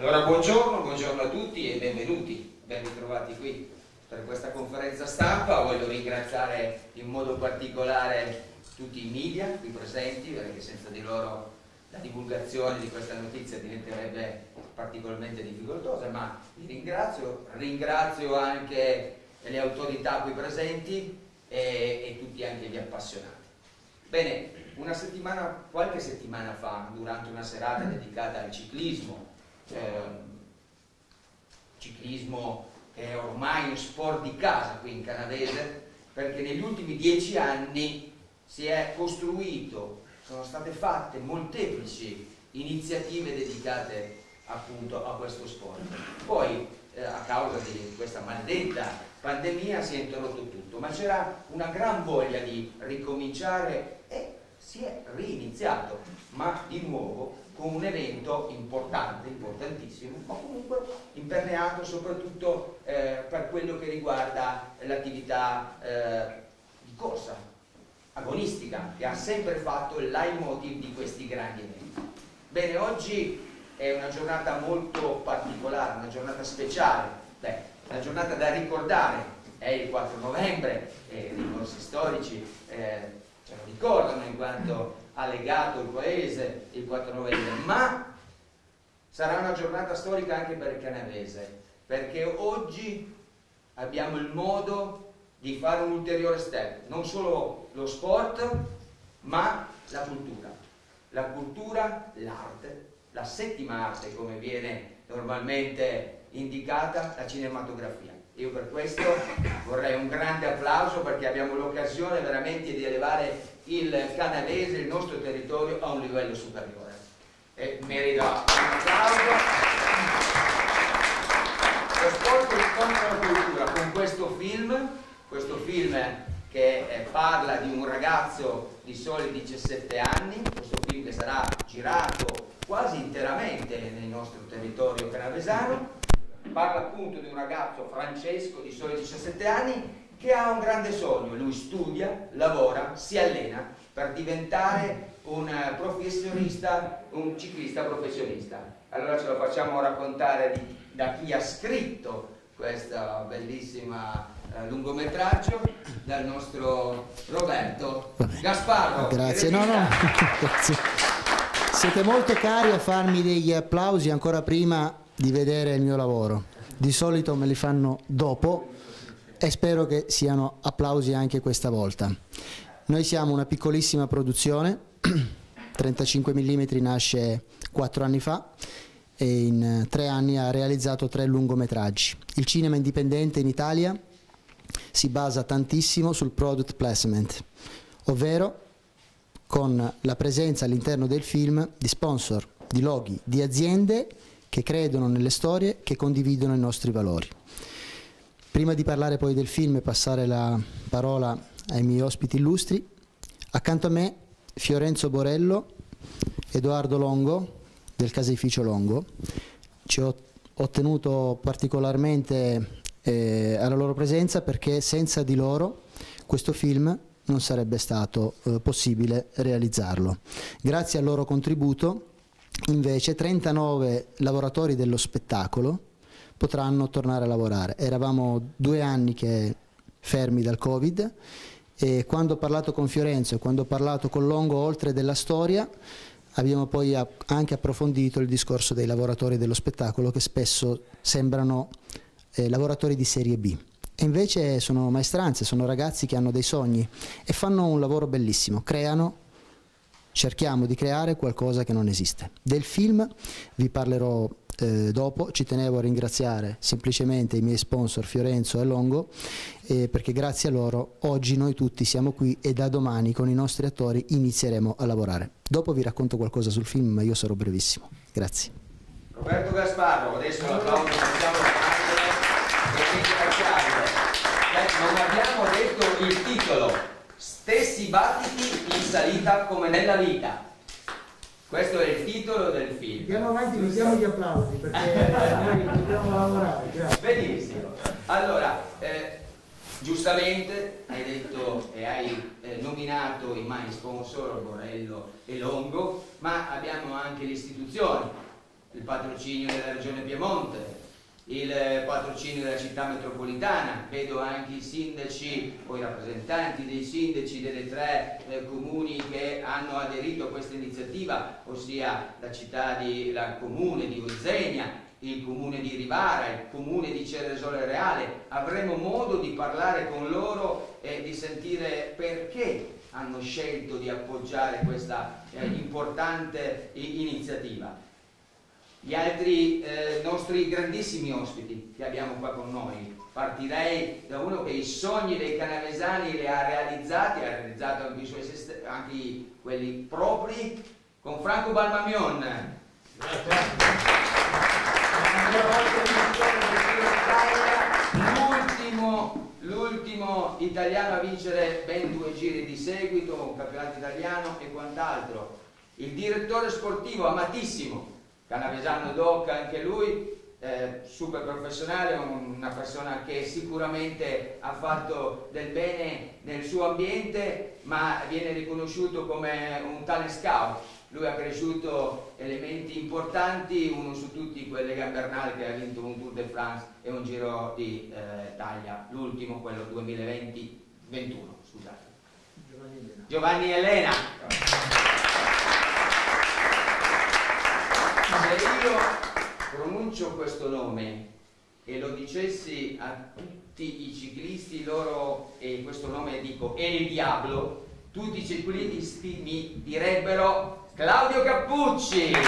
Allora buongiorno a tutti e benvenuti, ben ritrovati qui per questa conferenza stampa. Voglio ringraziare in modo particolare tutti i media qui presenti, perché senza di loro la divulgazione di questa notizia diventerebbe particolarmente difficoltosa, ma vi ringrazio anche le autorità qui presenti e tutti anche gli appassionati. Bene, qualche settimana fa, durante una serata dedicata al ciclismo che è ormai un sport di casa qui in Canavese, perché negli ultimi 10 anni sono state fatte molteplici iniziative dedicate appunto a questo sport. Poi a causa di questa maledetta pandemia si è interrotto tutto, ma c'era una gran voglia di ricominciare e si è riniziato, ma di nuovo con un evento importante, importantissimo, ma comunque imperniato soprattutto per quello che riguarda l'attività di corsa agonistica, che ha sempre fatto il leitmotiv di questi grandi eventi. Bene, oggi è una giornata molto particolare, una giornata speciale, una giornata da ricordare, è il 4 novembre, i ricorsi storici ce lo ricordano in quanto ha legato il paese il 4 novembre, ma sarà una giornata storica anche per il Canavese, perché oggi abbiamo il modo di fare un ulteriore step, non solo lo sport, ma la cultura, l'arte, la settima arte come viene normalmente indicata, la cinematografia. Io per questo vorrei un grande applauso, perché abbiamo l'occasione veramente di elevare il Canavese, il nostro territorio, a un livello superiore e merita un applauso. Lo sport incontra la cultura con questo film che parla di un ragazzo di soli 17 anni, questo film che sarà girato quasi interamente nel nostro territorio canavesano. Parla appunto di un ragazzo, Francesco, di soli 17 anni, che ha un grande sogno. Lui studia, lavora, si allena per diventare un professionista, un ciclista professionista. Allora ce lo facciamo raccontare da chi ha scritto questo bellissimo lungometraggio, dal nostro Roberto Gasparro. Grazie, grazie. Siete molto cari a farmi degli applausi ancora prima di vedere il mio lavoro. Di solito me li fanno dopo e spero che siano applausi anche questa volta. Noi siamo una piccolissima produzione, 35 mm, nasce 4 anni fa e in 3 anni ha realizzato 3 lungometraggi. Il cinema indipendente in Italia si basa tantissimo sul product placement, ovvero con la presenza all'interno del film di sponsor, di loghi, di aziende che credono nelle storie, che condividono i nostri valori. Prima di parlare poi del film e passare la parola ai miei ospiti illustri, accanto a me Fiorenzo Borello, Edoardo Longo del caseificio Longo. Ci ho tenuto particolarmente alla loro presenza, perché senza di loro questo film non sarebbe stato possibile realizzarlo. Grazie al loro contributo invece 39 lavoratori dello spettacolo potranno tornare a lavorare. Eravamo 2 anni che fermi dal Covid, e quando ho parlato con Fiorenzo e quando ho parlato con Longo, oltre della storia, abbiamo poi anche approfondito il discorso dei lavoratori dello spettacolo, che spesso sembrano lavoratori di serie B. E invece sono maestranze, sono ragazzi che hanno dei sogni e fanno un lavoro bellissimo, cerchiamo di creare qualcosa che non esiste. Del film vi parlerò dopo. Ci tenevo a ringraziare semplicemente i miei sponsor Fiorenzo e Longo, perché grazie a loro oggi noi tutti siamo qui e da domani con i nostri attori inizieremo a lavorare. Dopo vi racconto qualcosa sul film, ma io sarò brevissimo. Grazie. Roberto Gasparro, adesso l'applauso possiamo farlo per ringraziarlo. Non abbiamo detto il titolo: Stessi battiti in salita come nella vita. Questo è il titolo del film. Andiamo avanti, mettiamo gli applausi, perché noi dobbiamo lavorare. Grazie. Benissimo. Allora, giustamente hai detto e hai nominato i miei sponsor, Borello e Longo, ma abbiamo anche le istituzioni il patrocinio della Regione Piemonte, il patrocinio della città metropolitana. Vedo anche i sindaci o i rappresentanti dei sindaci delle 3 comuni che hanno aderito a questa iniziativa, ossia la comune di Uzzegna, il comune di Rivara, il comune di Ceresole Reale. Avremo modo di parlare con loro e di sentire perché hanno scelto di appoggiare questa importante iniziativa. Gli altri nostri grandissimi ospiti che abbiamo qua con noi, partirei da uno che i sogni dei canavesani li ha realizzato anche quelli propri, con Franco Balmamion. L'ultimo italiano a vincere ben 2 giri di seguito, un campionato italiano e quant'altro. Il direttore sportivo amatissimo, canavesano doc anche lui, super professionale, una persona che sicuramente ha fatto del bene nel suo ambiente, ma viene riconosciuto come un talent scout. Lui ha cresciuto elementi importanti, uno su tutti quelle Gambernal, che ha vinto un Tour de France e un Giro d'Italia, l'ultimo, quello 2021, scusate. Giovanni Elena. Se io pronuncio questo nome e lo dicessi a tutti i ciclisti, e questo nome dico El Diablo, tutti i ciclisti mi direbbero Claudio Cappucci, una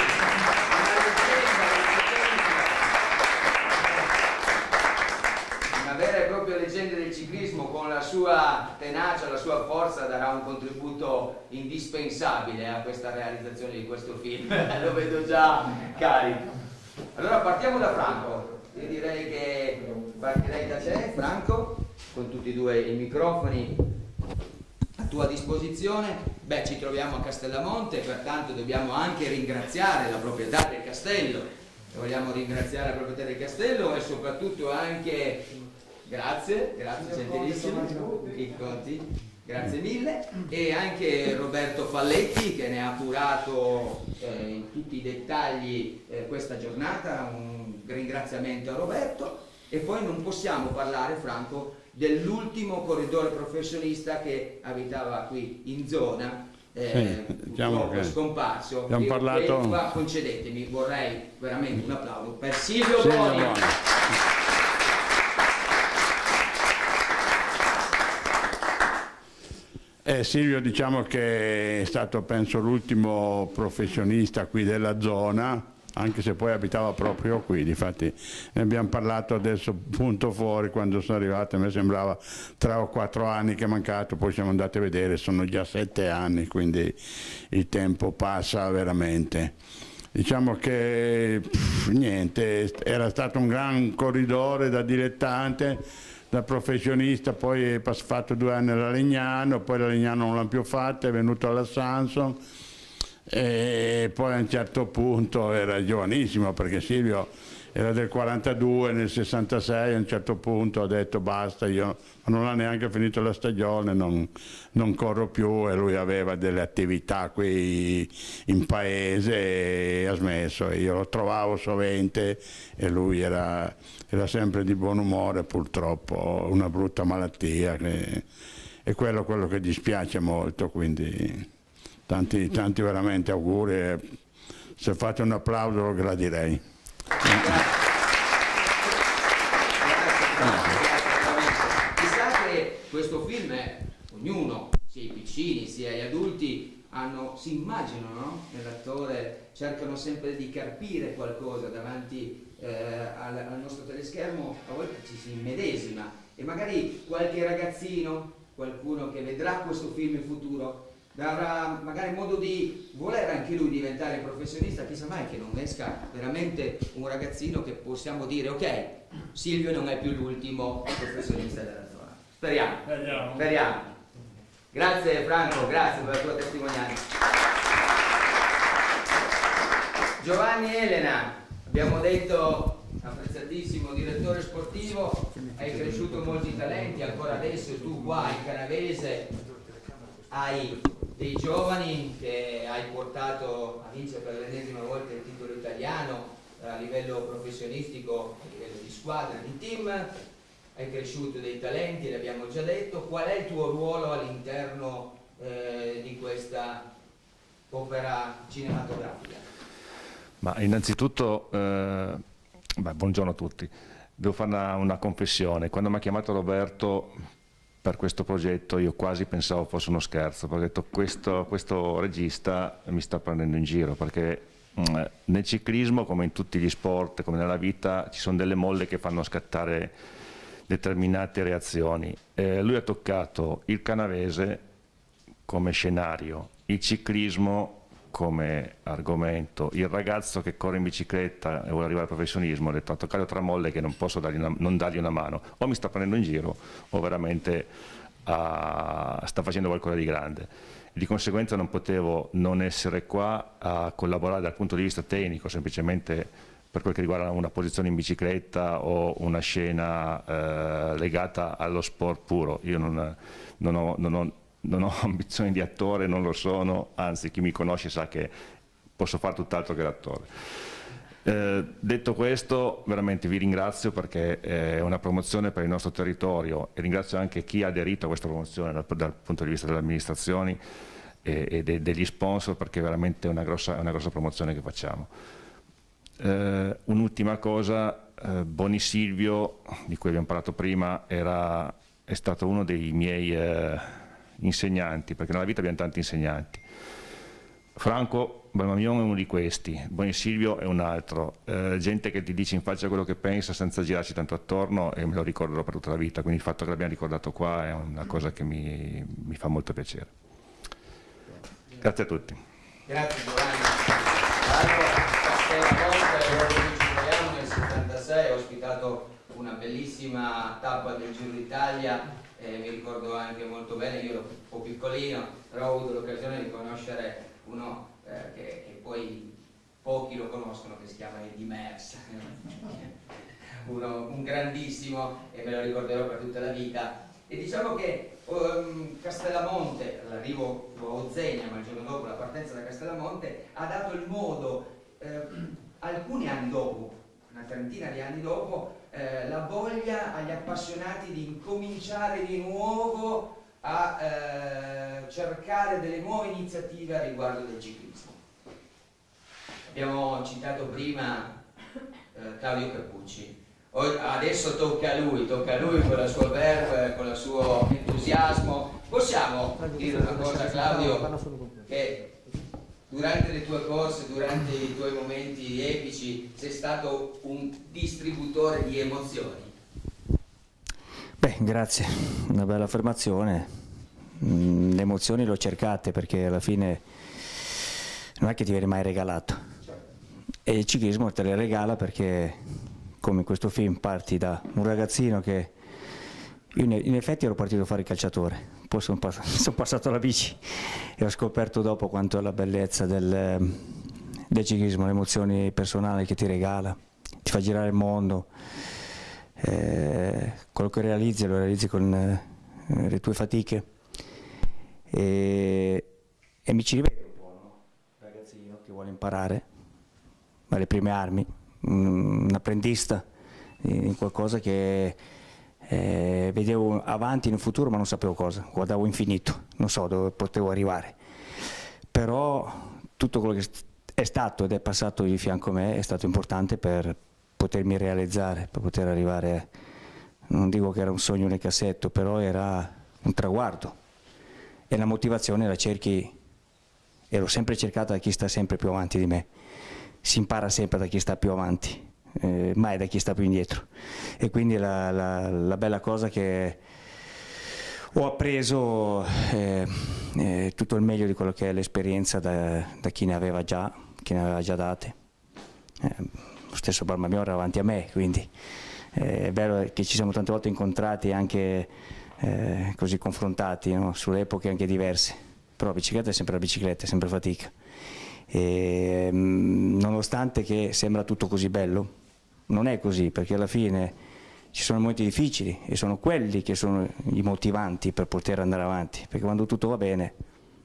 vera e propria leggenda del ciclismo. Con la sua tenacia, la sua forza darà un contributo indispensabile a questa realizzazione di questo film. Lo vedo già carico. Allora partiamo da Franco. Io direi che partirei da te, Franco, con tutti e 2 i microfoni a tua disposizione. Beh, ci troviamo a Castellamonte, pertanto dobbiamo anche ringraziare la proprietà del castello. Vogliamo ringraziare la proprietà del castello e soprattutto anche grazie gentilissimo, grazie mille, e anche Roberto Falletti che ne ha curato in tutti i dettagli questa giornata. Un ringraziamento a Roberto. E poi non possiamo parlare, Franco, dell'ultimo corridore professionista che abitava qui in zona, diciamo che scomparso. Abbiamo parlato... Qua, concedetemi, vorrei veramente un applauso per Silvio Boni. Silvio, diciamo che è stato, penso, l'ultimo professionista qui della zona, anche se poi abitava proprio qui. Difatti ne abbiamo parlato adesso punto fuori, quando sono arrivato a me sembrava 3 o 4 anni che è mancato, poi siamo andati a vedere, sono già 7 anni, quindi il tempo passa veramente. Diciamo che niente, era stato un gran corridore da dilettante, da professionista, poi è fatto 2 anni alla Legnano, poi la Legnano non l'ha più fatta, è venuto alla Sanson. E poi a un certo punto era giovanissimo, perché Silvio era del 42, nel 66 a un certo punto ha detto basta, io non ha neanche finito la stagione, non corro più, e lui aveva delle attività qui in paese e ha smesso, e io lo trovavo sovente e lui era sempre di buon umore. Purtroppo una brutta malattia è quello che dispiace molto, quindi tanti veramente auguri, se fate un applauso lo gradirei. Chissà che questo film, ognuno, sia i piccini sia gli adulti, si immaginano, no? Nell'attore, cercano sempre di carpire qualcosa davanti al nostro teleschermo, a volte ci si immedesima, e magari qualche ragazzino, qualcuno che vedrà questo film in futuro, avrà magari modo di voler anche lui diventare professionista. Chissà mai che non esca veramente un ragazzino che possiamo dire ok, Silvio non è più l'ultimo professionista della zona. Speriamo. Grazie Franco, grazie per la tua testimonianza. Giovanni Elena, abbiamo detto, apprezzatissimo direttore sportivo, hai cresciuto molti talenti, ancora adesso tu qua in Canavese hai dei giovani che hai portato a vincere per l'ennesima volta il titolo italiano, a livello professionistico, a livello di squadra, di team, hai cresciuto dei talenti, l'abbiamo già detto. Qual è il tuo ruolo all'interno di questa opera cinematografica? Ma innanzitutto, buongiorno a tutti. Devo fare una confessione. Quando mi ha chiamato Roberto per questo progetto io quasi pensavo fosse uno scherzo, perché ho detto questo regista mi sta prendendo in giro, perché nel ciclismo, come in tutti gli sport, come nella vita, ci sono delle molle che fanno scattare determinate reazioni. Lui ha toccato il canavese come scenario, il ciclismo come argomento, il ragazzo che corre in bicicletta e vuole arrivare al professionismo. Ho detto, a toccare tre molle che non posso non dargli una mano, o mi sta prendendo in giro o veramente sta facendo qualcosa di grande. Di conseguenza non potevo non essere qua a collaborare dal punto di vista tecnico, semplicemente per quel che riguarda una posizione in bicicletta o una scena legata allo sport puro. Io non ho ambizioni di attore, non lo sono, anzi chi mi conosce sa che posso fare tutt'altro che l'attore. Detto questo, veramente vi ringrazio perché è una promozione per il nostro territorio e ringrazio anche chi ha aderito a questa promozione dal punto di vista delle amministrazioni e degli sponsor, perché è veramente una grossa promozione che facciamo. Un'ultima cosa, Boni Silvio, di cui abbiamo parlato prima, è stato uno dei miei insegnanti, perché nella vita abbiamo tanti insegnanti. Franco Balmamion è uno di questi, Boni Silvio è un altro, gente che ti dice in faccia quello che pensa senza girarci tanto attorno, e me lo ricorderò per tutta la vita, quindi il fatto che l'abbiamo ricordato qua è una cosa che mi fa molto piacere. Grazie a tutti. Grazie Giovanni. Castellamonte, nel 76 ho ospitato una bellissima tappa del Giro d'Italia. Mi ricordo anche molto bene, io ero un po' piccolino, però ho avuto l'occasione di conoscere uno che poi pochi lo conoscono, che si chiama Eddy Merckx, un grandissimo, e me lo ricorderò per tutta la vita. E diciamo che Castellamonte, l'arrivo a Ozegna, ma il giorno dopo la partenza da Castellamonte, ha dato il modo, alcuni anni dopo, una trentina di anni dopo, la voglia agli appassionati di incominciare di nuovo a cercare delle nuove iniziative a riguardo del ciclismo. Abbiamo citato prima Claudio Cappucci. Adesso tocca a lui con la sua verve, con il suo entusiasmo. Possiamo dire una cosa, Claudio, che durante le tue corse, durante i tuoi momenti epici, sei stato un distributore di emozioni? Beh, grazie, una bella affermazione. Le emozioni le ho cercate, perché alla fine non è che ti viene mai regalato. E il ciclismo te le regala, perché come in questo film parti da un ragazzino che io in effetti ero partito a fare il calciatore, poi sono passato alla bici e ho scoperto dopo quanto è la bellezza del ciclismo, le emozioni personali che ti regala, ti fa girare il mondo, quello che realizzi lo realizzi con le tue fatiche e mi ci rivedo un po', no? Ragazzino che vuole imparare alle prime armi, un apprendista in qualcosa che vedevo avanti in un futuro ma non sapevo cosa, guardavo infinito, non so dove potevo arrivare, però tutto quello che è stato ed è passato di fianco a me è stato importante per potermi realizzare, per poter arrivare, non dico che era un sogno nel cassetto, però era un traguardo e la motivazione la cerchi e l'ho sempre cercata da chi sta sempre più avanti di me. Si impara sempre da chi sta più avanti, mai da chi sta più indietro, e quindi la bella cosa che ho appreso tutto il meglio di quello che è l'esperienza da chi ne aveva già date. Lo stesso Balmamion era avanti a me, quindi è vero che ci siamo tante volte incontrati e anche così confrontati, no? Sulle epoche anche diverse, però la bicicletta è sempre la bicicletta, è sempre fatica. E, nonostante che sembra tutto così bello, non è così, perché alla fine ci sono momenti difficili e sono quelli che sono i motivanti per poter andare avanti, perché quando tutto va bene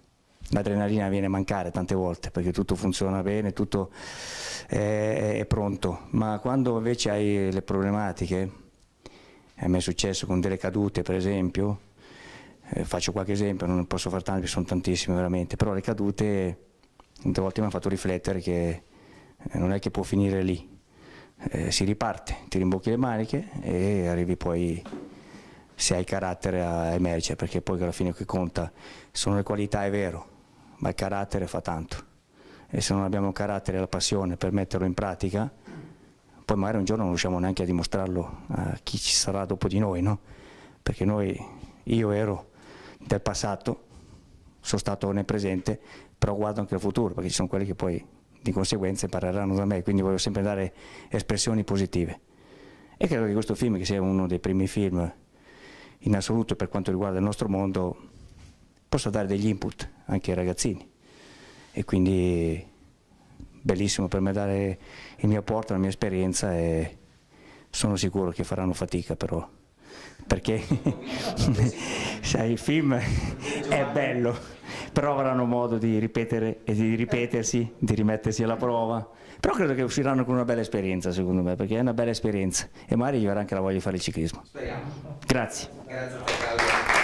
l'adrenalina viene a mancare tante volte perché tutto funziona bene, tutto è pronto, ma quando invece hai le problematiche, a me è successo con delle cadute per esempio, faccio qualche esempio, non ne posso fare tanti, sono tantissime veramente, però le cadute tante volte mi hanno fatto riflettere che non è che può finire lì, si riparte, ti rimbocchi le maniche e arrivi poi, se hai carattere, a emergere, perché poi alla fine che conta sono le qualità, è vero, ma il carattere fa tanto, e se non abbiamo il carattere e la passione per metterlo in pratica, poi magari un giorno non riusciamo neanche a dimostrarlo a chi ci sarà dopo di noi, no? Perché io ero del passato, sono stato nel presente, però guardo anche il futuro, perché ci sono quelli che poi di conseguenza impareranno da me, quindi voglio sempre dare espressioni positive. E credo che questo film, che sia uno dei primi film in assoluto per quanto riguarda il nostro mondo, possa dare degli input anche ai ragazzini, e quindi bellissimo per me dare il mio apporto, la mia esperienza, e sono sicuro che faranno fatica però, perché sai, il film è bello, però avranno modo di ripetere e di ripetersi, di rimettersi alla prova, però credo che usciranno con una bella esperienza, secondo me, perché è una bella esperienza e magari gli verrà anche la voglia di fare il ciclismo. Speriamo. Grazie. Grazie a te, Claudio.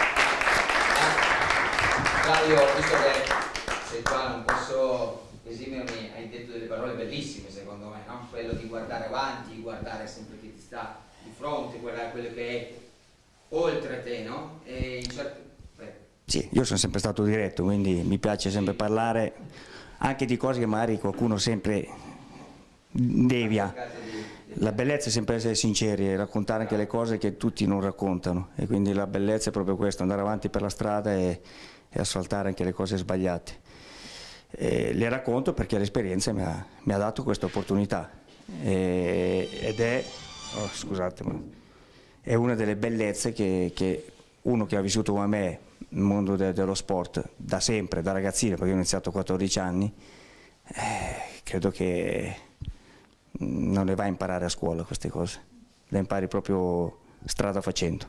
Claudio, visto che sei qua, non posso esimermi, hai detto delle parole bellissime secondo me, no? Quello di guardare avanti, guardare sempre chi ti sta di fronte, guardare quello che è oltre te, no? E in Sì, io sono sempre stato diretto, quindi mi piace sempre parlare anche di cose che magari qualcuno sempre devia. La bellezza è sempre essere sinceri e raccontare anche le cose che tutti non raccontano, e quindi la bellezza è proprio questo, andare avanti per la strada e asfaltare anche le cose sbagliate. Le racconto perché l'esperienza mi ha dato questa opportunità, ed è, scusate, ma è una delle bellezze che uno che ha vissuto come me il mondo dello sport da sempre, da ragazzino, perché io ho iniziato a 14 anni, credo che non le vai a imparare a scuola queste cose, le impari proprio strada facendo.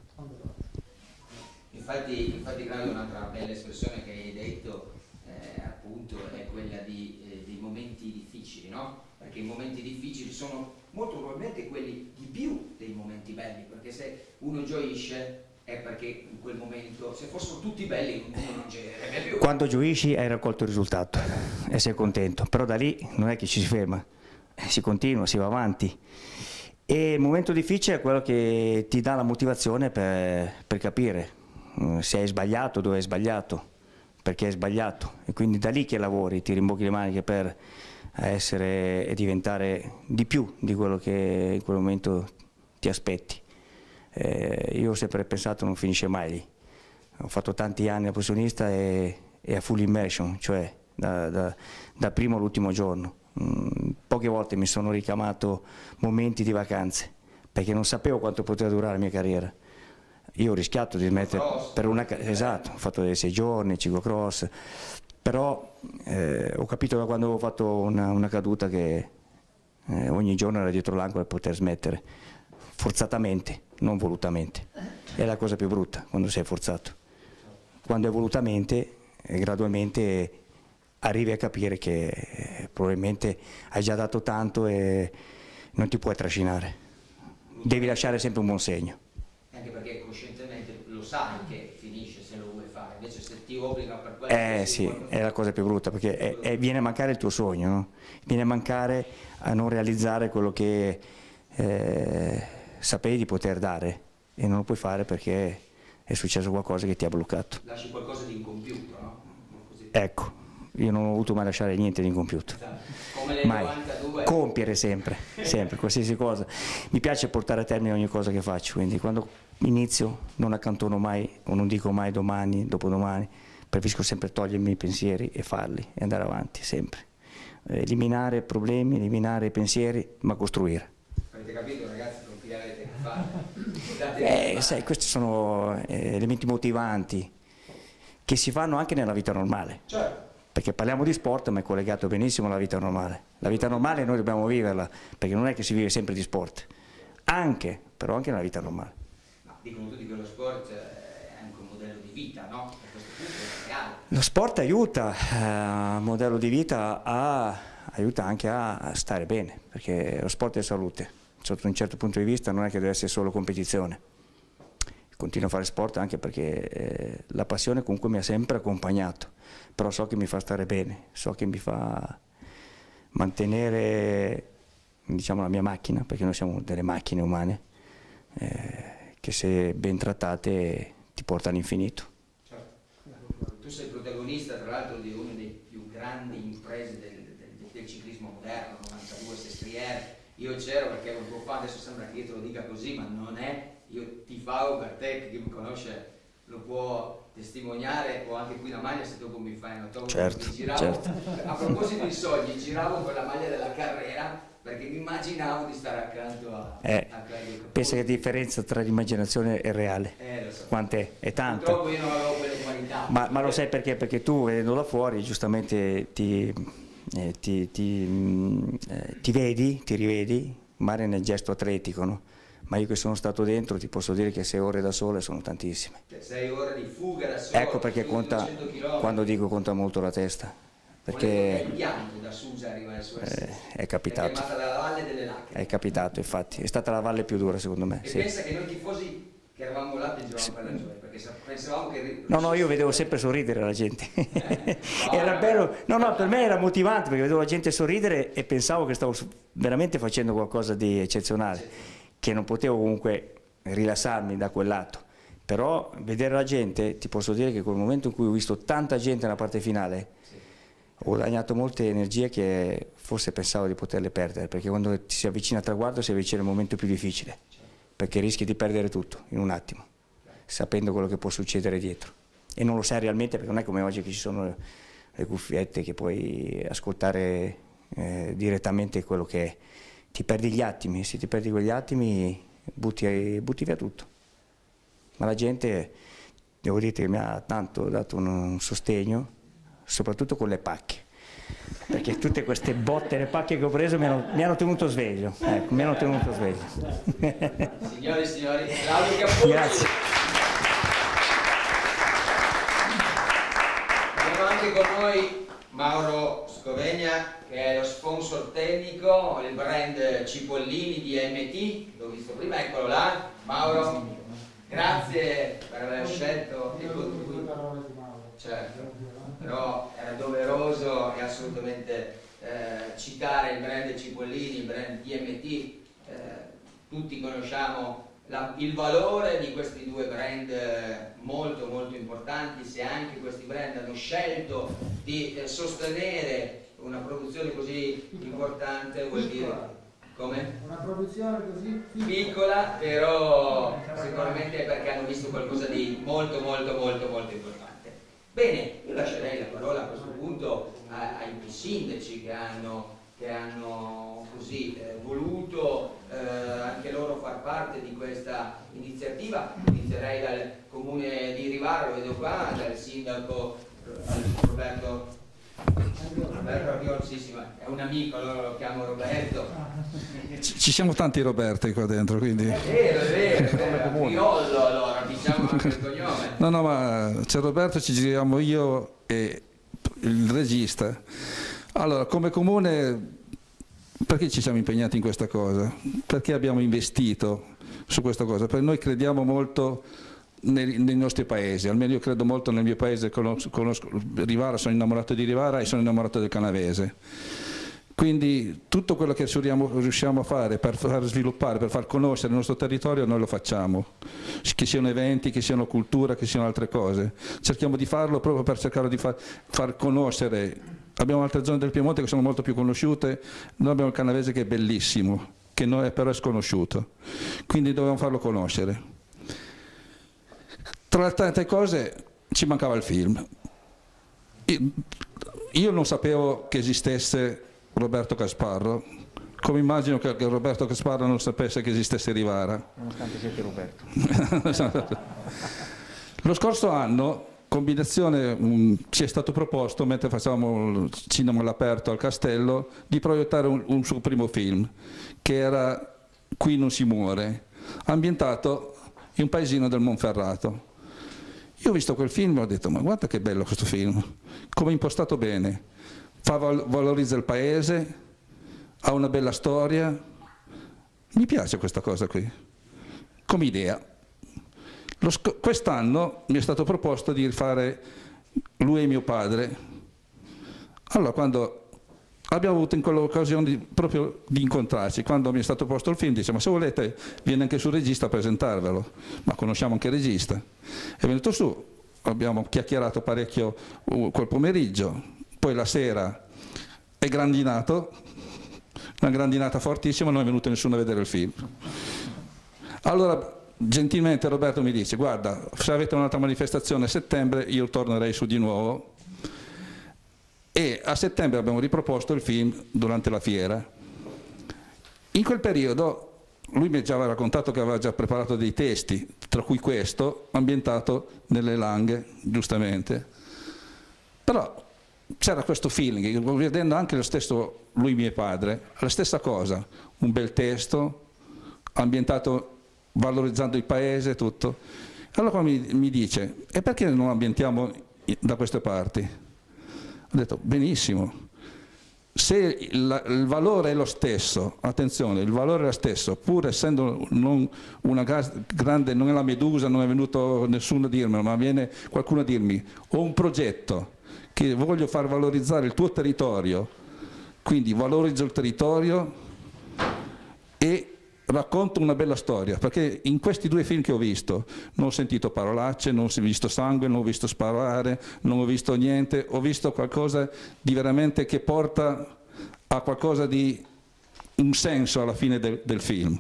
Infatti Claudio, un'altra bella espressione che hai detto appunto è quella dei momenti difficili, no? Perché i momenti difficili sono molto probabilmente quelli di più dei momenti belli, perché se uno gioisce è perché in quel momento, se fossero tutti belli, uno non gioirebbe più. Quando gioisci hai raccolto il risultato e sei contento, però da lì non è che ci si ferma, si continua, si va avanti, e il momento difficile è quello che ti dà la motivazione per capire se hai sbagliato, dove hai sbagliato, perché hai sbagliato, e quindi da lì che lavori, ti rimbocchi le maniche per essere e diventare di più di quello che in quel momento ti aspetti. Io ho sempre pensato non finisce mai lì, ho fatto tanti anni da professionista e a full immersion, cioè da primo all'ultimo giorno. Poche volte mi sono ricamato momenti di vacanze perché non sapevo quanto poteva durare la mia carriera. Io ho rischiato di smettere per esatto, ho fatto dei 6 giorni, ciclocross, però ho capito da quando avevo fatto una caduta che ogni giorno era dietro l'angolo per poter smettere, forzatamente, non volutamente. È la cosa più brutta quando sei forzato. Quando è volutamente, gradualmente arrivi a capire che probabilmente hai già dato tanto e non ti puoi trascinare. Devi lasciare sempre un buon segno. Anche perché coscientemente lo sai che finisce se lo vuoi fare, invece se ti obbliga per quello... Sì, è la cosa più brutta, perché viene a mancare il tuo sogno, no? Viene a mancare a non realizzare quello che sapevi di poter dare e non lo puoi fare perché è successo qualcosa che ti ha bloccato. Lasci qualcosa di incompiuto, no? Così. Ecco, io non ho voluto mai lasciare niente di incompiuto. Come nel Mai. 92. Compiere sempre, qualsiasi cosa. Mi piace portare a termine ogni cosa che faccio, quindi quando inizio non accantono mai o non dico mai domani, dopodomani, preferisco sempre togliermi i pensieri e farli e andare avanti sempre. Eliminare problemi, eliminare i pensieri, ma costruire. Avete capito ragazzi, non avete che fare? Sai, questi sono elementi motivanti che si fanno anche nella vita normale. Certo. Perché parliamo di sport ma è collegato benissimo alla vita normale. La vita normale noi dobbiamo viverla, perché non è che si vive sempre di sport, però anche nella vita normale. Ma dicono tutti che lo sport è anche un modello di vita, no? A questo punto è reale. Lo sport aiuta, modello di vita aiuta anche a stare bene, perché lo sport è salute, sotto un certo punto di vista non è che deve essere solo competizione. Continuo a fare sport anche perché la passione comunque mi ha sempre accompagnato, però so che mi fa stare bene, so che mi fa mantenere, diciamo, la mia macchina, perché noi siamo delle macchine umane, che se ben trattate ti porta all'infinito. Certo. Tu sei protagonista tra l'altro di una delle più grandi imprese del ciclismo moderno, 92 Sestriere. Io c'ero perché ero un tuo fan, adesso sembra che io te lo dica così, ma non è. Io tifavo per te, chi mi conosce lo può testimoniare, o anche qui la maglia se dopo mi fai un autografo. Certo, giravo, certo. A proposito di sogni, giravo con la maglia della carriera perché mi immaginavo di stare accanto a Claudio. Pensa che differenza tra l'immaginazione e il reale? Lo so. Quant'è? È tanto. Purtroppo io non avevo quelle qualità. Ma lo sai perché? Perché tu, vedendo da fuori, giustamente ti vedi, ti rivedi, magari nel gesto atletico, no? Ma io che sono stato dentro ti posso dire che 6 ore da sole sono tantissime. 6 ore di fuga da sole. Ecco perché conta, quando dico conta molto la testa. Perché il pianto da Susa arriva al suo essere. È capitato. È chiamata la Valle delle Lacrime. È capitato, infatti. È stata la valle più dura, secondo me. E sì. pensa che noi tifosi che eravamo là piangevamo per la gioia, perché pensavamo che... No, io vedevo sempre sorridere la gente. Era bello. No, per me era motivante, perché vedevo la gente sorridere e pensavo che stavo veramente facendo qualcosa di eccezionale. Che non potevo comunque rilassarmi da quel lato, però vedere la gente, ti posso dire che quel momento in cui ho visto tanta gente nella parte finale, ho guadagnato molte energie che forse pensavo di poterle perdere, perché quando ti si avvicina al traguardo si avvicina il momento più difficile, perché rischi di perdere tutto in un attimo, sapendo quello che può succedere dietro, e non lo sai realmente, perché non è come oggi che ci sono le cuffiette che puoi ascoltare direttamente quello che è. Ti perdi gli attimi, se ti perdi quegli attimi butti via tutto. Ma la gente, devo dire che mi ha tanto dato un sostegno, soprattutto con le pacche, perché tutte queste botte e le pacche che ho preso mi hanno tenuto sveglio, ecco, mi hanno tenuto sveglio. Signore e signori, Claudio Cappucci. Grazie. Abbiamo anche con noi Mauro Scovegna, che è lo sponsor tecnico, il brand Cipollini di MT, l'ho visto prima, eccolo là. Mauro, grazie per aver scelto il contributo. Certo, però era doveroso e assolutamente citare il brand Cipollini, il brand DMT. Tutti conosciamo il valore di questi due brand molto molto importanti. Se anche questi brand hanno scelto di sostenere una produzione così importante, vuol dire come? Una produzione così piccola, però sicuramente è perché hanno visto qualcosa di molto molto molto molto importante. Bene, io lascerei la parola a questo punto ai sindaci che hanno così voluto anche loro far parte di questa iniziativa. Inizierei dal comune di Rivara, lo vedo qua, dal sindaco Roberto Raviol, sì, ma è un amico, allora lo chiamo Roberto. Ci siamo tanti Roberti qua dentro, quindi... È vero, Riollo, allora, diciamo anche il cognome. No, ma c'è Roberto, ci giriamo io e il regista. Allora, come comune, perché ci siamo impegnati in questa cosa? Perché abbiamo investito su questa cosa? Perché noi crediamo molto nei nostri paesi, almeno io credo molto nel mio paese, conosco Rivara, sono innamorato di Rivara e sono innamorato del Canavese. Quindi tutto quello che riusciamo a fare per far sviluppare, per far conoscere il nostro territorio, noi lo facciamo, che siano eventi, che siano cultura, che siano altre cose. Cerchiamo di farlo proprio per cercare di far conoscere. Abbiamo altre zone del Piemonte che sono molto più conosciute, noi abbiamo il Canavese che è bellissimo, che noi però è sconosciuto, quindi dobbiamo farlo conoscere. Tra le tante cose ci mancava il film. Io non sapevo che esistesse Roberto Gasparro, come immagino che Roberto Gasparro non sapesse che esistesse Rivara. Nonostante siete Roberto. Lo scorso anno, combinazione, ci è stato proposto, mentre facevamo il cinema all'aperto al Castello, di proiettare un suo primo film, che era Qui non si muore, ambientato in un paesino del Monferrato. Io ho visto quel film e ho detto, ma guarda che bello questo film, come è impostato bene, valorizza il paese, ha una bella storia, mi piace questa cosa qui, come idea. Quest'anno mi è stato proposto di fare Lui e mio padre. Allora, quando abbiamo avuto in quell'occasione proprio di incontrarci, quando mi è stato posto il film, dice, ma se volete viene anche sul regista a presentarvelo, ma conosciamo anche il regista. È venuto su, abbiamo chiacchierato parecchio quel pomeriggio, poi la sera è grandinato, una grandinata fortissima, non è venuto nessuno a vedere il film. Allora gentilmente Roberto mi dice, guarda, se avete un'altra manifestazione a settembre io tornerei su di nuovo, e a settembre abbiamo riproposto il film durante la fiera. In quel periodo lui mi aveva raccontato che aveva già preparato dei testi, tra cui questo, ambientato nelle Langhe, giustamente, però c'era questo feeling, vedendo anche lo stesso Lui mio padre, la stessa cosa, un bel testo, ambientato valorizzando il paese, tutto. Allora mi dice, e perché non ambientiamo da queste parti? Ho detto, benissimo, se il valore è lo stesso, attenzione, il valore è lo stesso, pur essendo non una grande, non è la Medusa, non è venuto nessuno a dirmelo, ma viene qualcuno a dirmi, ho un progetto che voglio far valorizzare il tuo territorio, quindi valorizzo il territorio e racconto una bella storia, perché in questi due film che ho visto non ho sentito parolacce, non ho visto sangue, non ho visto sparare, non ho visto niente, ho visto qualcosa di veramente che porta a qualcosa di un senso alla fine del film.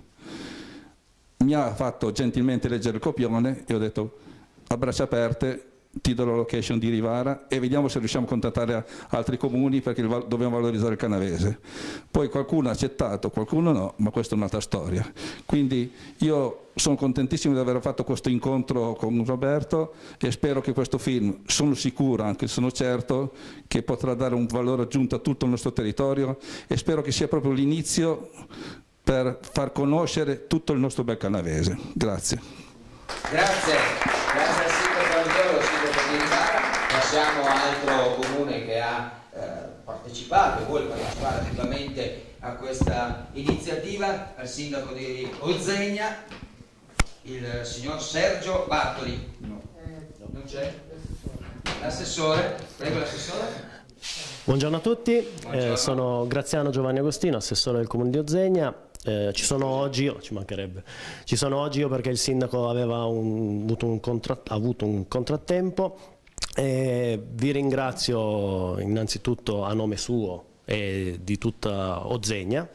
Mi ha fatto gentilmente leggere il copione e ho detto a braccia aperte ti do la location di Rivara e vediamo se riusciamo a contattare altri comuni, perché dobbiamo valorizzare il canavese. Poi qualcuno ha accettato, qualcuno no, ma questa è un'altra storia. Quindi io sono contentissimo di aver fatto questo incontro con Roberto e spero che questo film, sono sicuro, anche sono certo, che potrà dare un valore aggiunto a tutto il nostro territorio e spero che sia proprio l'inizio per far conoscere tutto il nostro bel canavese. Grazie. Grazie al sindaco di Rivara. Passiamo a altro comune che ha partecipato e vuole partecipare attivamente a questa iniziativa, al sindaco di Ozzegna, il signor Sergio Bartoli. Non c'è? L'assessore, prego l'assessore. Buongiorno a tutti, Buongiorno. sono Graziano Giovanni Agostino, assessore del comune di Ozzegna. Ci sono oggi, ci mancherebbe, ci sono oggi io perché il sindaco aveva avuto un contrattempo e vi ringrazio innanzitutto a nome suo e di tutta Ozzegna.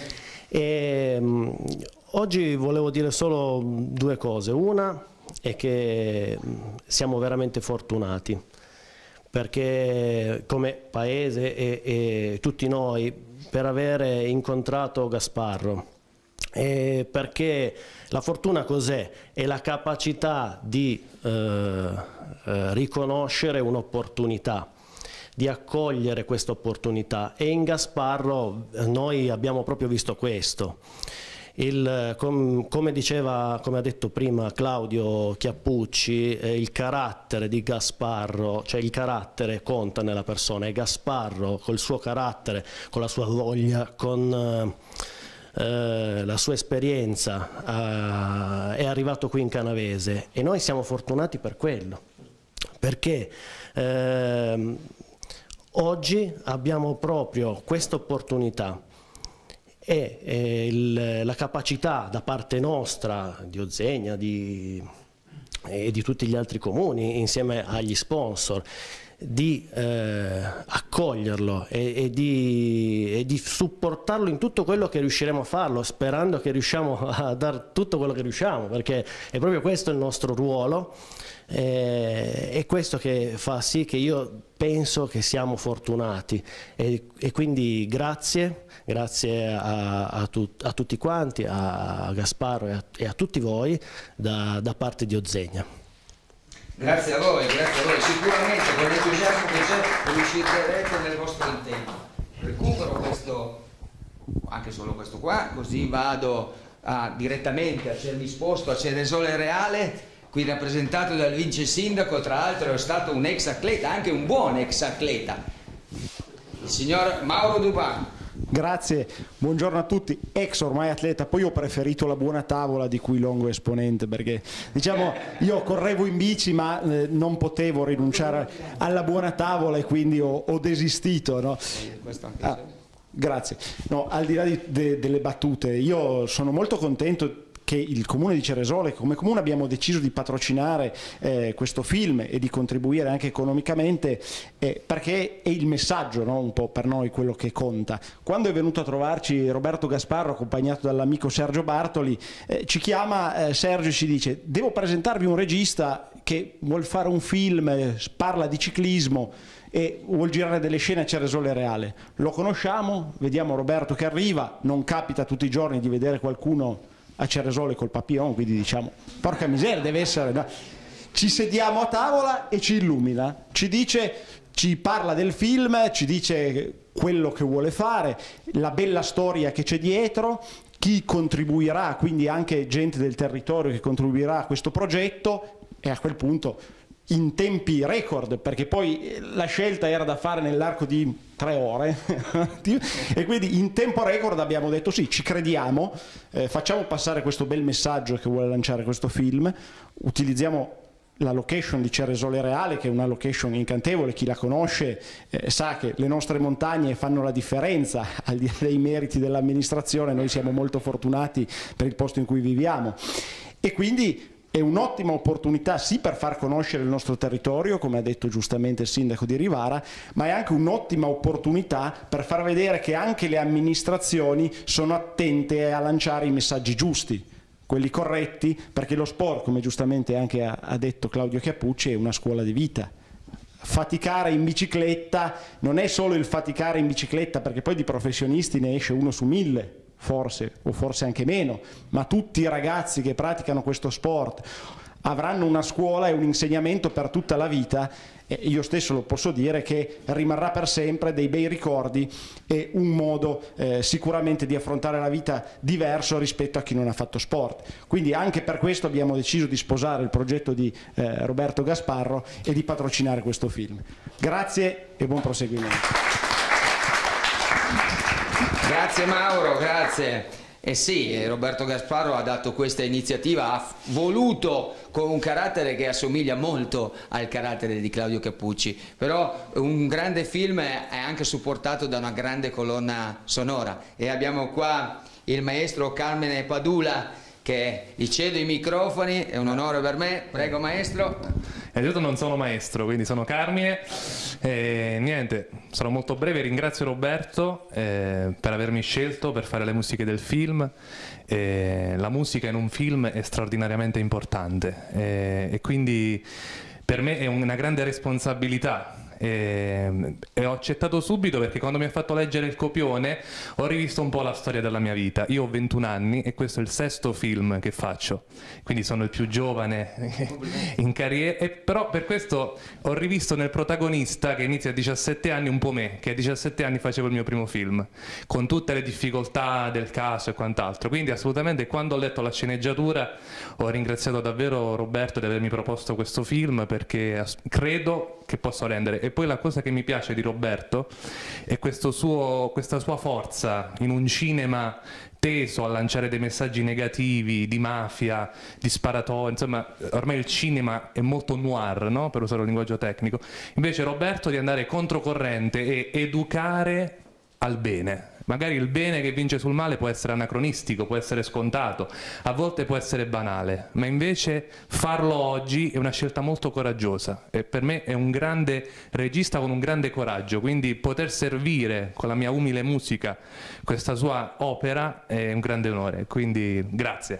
Oggi volevo dire solo due cose. Una è che siamo veramente fortunati perché come paese e tutti noi per avere incontrato Gasparro, perché la fortuna cos'è? È la capacità di riconoscere un'opportunità, di accogliere questa opportunità, e in Gasparro noi abbiamo proprio visto questo. Come ha detto prima Claudio Chiappucci, il carattere di Gasparro, cioè il carattere conta nella persona, e Gasparro col suo carattere, con la sua voglia, con la sua esperienza è arrivato qui in Canavese e noi siamo fortunati per quello, perché oggi abbiamo proprio questa opportunità e la capacità da parte nostra di Ozzegna e di tutti gli altri comuni insieme agli sponsor di accoglierlo e di supportarlo in tutto quello che riusciremo a farlo, sperando che riusciamo a dare tutto quello che riusciamo, perché è proprio questo il nostro ruolo. È questo che fa sì che io penso che siamo fortunati e quindi grazie a tutti quanti, a Gasparro e a tutti voi da parte di Ozzegna. Grazie a voi, sicuramente con l'entusiasmo che c'è riuscirete nel vostro intento. Recupero questo, anche solo questo qua, così vado direttamente a Cervisposto, a Ceresole Reale. qui rappresentato dal vice sindaco, tra l'altro è stato un ex atleta, anche un buon ex atleta, il signor Mauro Duban. Grazie, buongiorno a tutti. Ex ormai atleta, poi ho preferito la buona tavola di cui Longo è esponente, perché diciamo io correvo in bici ma non potevo rinunciare alla buona tavola e quindi ho desistito, no? Grazie. No, al di là delle battute, io sono molto contento che il Comune di Ceresole, come Comune abbiamo deciso di patrocinare questo film e di contribuire anche economicamente, perché è il messaggio, no? Un po' per noi quello che conta. Quando è venuto a trovarci Roberto Gasparro, accompagnato dall'amico Sergio Bartoli, ci chiama Sergio e ci dice: devo presentarvi un regista che vuol fare un film, parla di ciclismo e vuol girare delle scene a Ceresole Reale. Lo conosciamo, vediamo Roberto che arriva, non capita tutti i giorni di vedere qualcuno a Ceresole col papillon, quindi diciamo porca miseria, deve essere, no? Ci sediamo a tavola e ci illumina, ci dice, ci parla del film, ci dice quello che vuole fare, la bella storia che c'è dietro, chi contribuirà, quindi anche gente del territorio che contribuirà a questo progetto, e a quel punto in tempi record, perché poi la scelta era da fare nell'arco di 3 ore e quindi in tempo record abbiamo detto sì, ci crediamo, facciamo passare questo bel messaggio che vuole lanciare questo film, utilizziamo la location di Ceresole Reale, che è una location incantevole, chi la conosce sa che le nostre montagne fanno la differenza, al di là dei meriti dell'amministrazione, noi siamo molto fortunati per il posto in cui viviamo e quindi è un'ottima opportunità sì per far conoscere il nostro territorio, come ha detto giustamente il sindaco di Rivara, ma è anche un'ottima opportunità per far vedere che anche le amministrazioni sono attente a lanciare i messaggi giusti, quelli corretti, perché lo sport, come giustamente anche ha detto Claudio Chiappucci, è una scuola di vita. Faticare in bicicletta non è solo il faticare in bicicletta, perché poi di professionisti ne esce 1 su 1000, forse, o forse anche meno, ma tutti i ragazzi che praticano questo sport avranno una scuola e un insegnamento per tutta la vita, e io stesso lo posso dire che rimarrà per sempre dei bei ricordi e un modo sicuramente di affrontare la vita diverso rispetto a chi non ha fatto sport. Quindi anche per questo abbiamo deciso di sposare il progetto di Roberto Gasparro e di patrocinare questo film. Grazie e buon proseguimento. Grazie Mauro, grazie. Eh sì, Roberto Gasparro ha dato questa iniziativa, ha voluto con un carattere che assomiglia molto al carattere di Claudio Chiappucci, però un grande film è anche supportato da una grande colonna sonora e abbiamo qua il maestro Carmine Padula che gli cedo i microfoni, è un onore per me, prego maestro. Innanzitutto non sono maestro, quindi sono Carmine e niente, sarò molto breve, ringrazio Roberto per avermi scelto per fare le musiche del film. La musica in un film è straordinariamente importante e quindi per me è una grande responsabilità. E ho accettato subito perché quando mi ha fatto leggere il copione ho rivisto un po' la storia della mia vita. Io ho 21 anni e questo è il 6º film che faccio, quindi sono il più giovane in carriera, e però per questo ho rivisto nel protagonista che inizia a 17 anni un po' me, che a 17 anni facevo il mio primo film con tutte le difficoltà del caso e quant'altro, quindi assolutamente quando ho letto la sceneggiatura ho ringraziato davvero Roberto di avermi proposto questo film perché credo che posso rendere. E poi la cosa che mi piace di Roberto è questa sua forza in un cinema teso a lanciare dei messaggi negativi, di mafia, di sparatorie, insomma ormai il cinema è molto noir, no? Per usare un linguaggio tecnico. Invece Roberto di andare controcorrente e educare al bene. Magari il bene che vince sul male può essere anacronistico, può essere scontato, a volte può essere banale, ma invece farlo oggi è una scelta molto coraggiosa e per me è un grande regista con un grande coraggio, quindi poter servire con la mia umile musica questa sua opera è un grande onore, quindi grazie.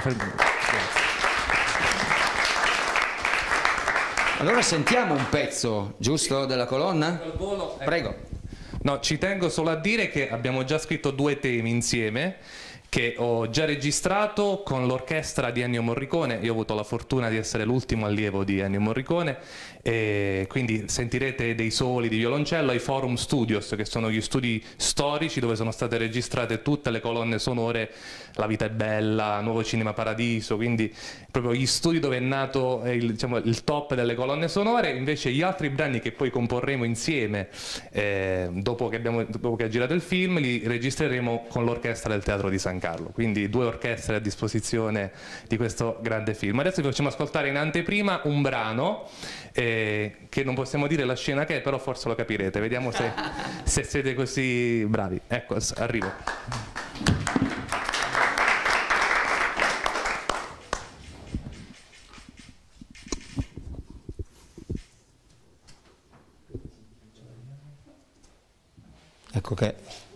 Allora sentiamo un pezzo, giusto, della colonna? Prego. No, ci tengo solo a dire che abbiamo già scritto 2 temi insieme che ho già registrato con l'orchestra di Ennio Morricone. Io ho avuto la fortuna di essere l'ultimo allievo di Ennio Morricone, e quindi sentirete dei soli di violoncello ai Forum Studios, che sono gli studi storici dove sono state registrate tutte le colonne sonore, La vita è bella, Nuovo Cinema Paradiso, quindi proprio gli studi dove è nato diciamo, il top delle colonne sonore. Invece gli altri brani che poi comporremo insieme dopo che ha girato il film li registreremo con l'orchestra del Teatro di San Carlo, quindi 2 orchestre a disposizione di questo grande film. Adesso vi facciamo ascoltare in anteprima un brano che non possiamo dire la scena che è, però forse lo capirete. Vediamo se siete così bravi. Ecco, arrivo. Ecco che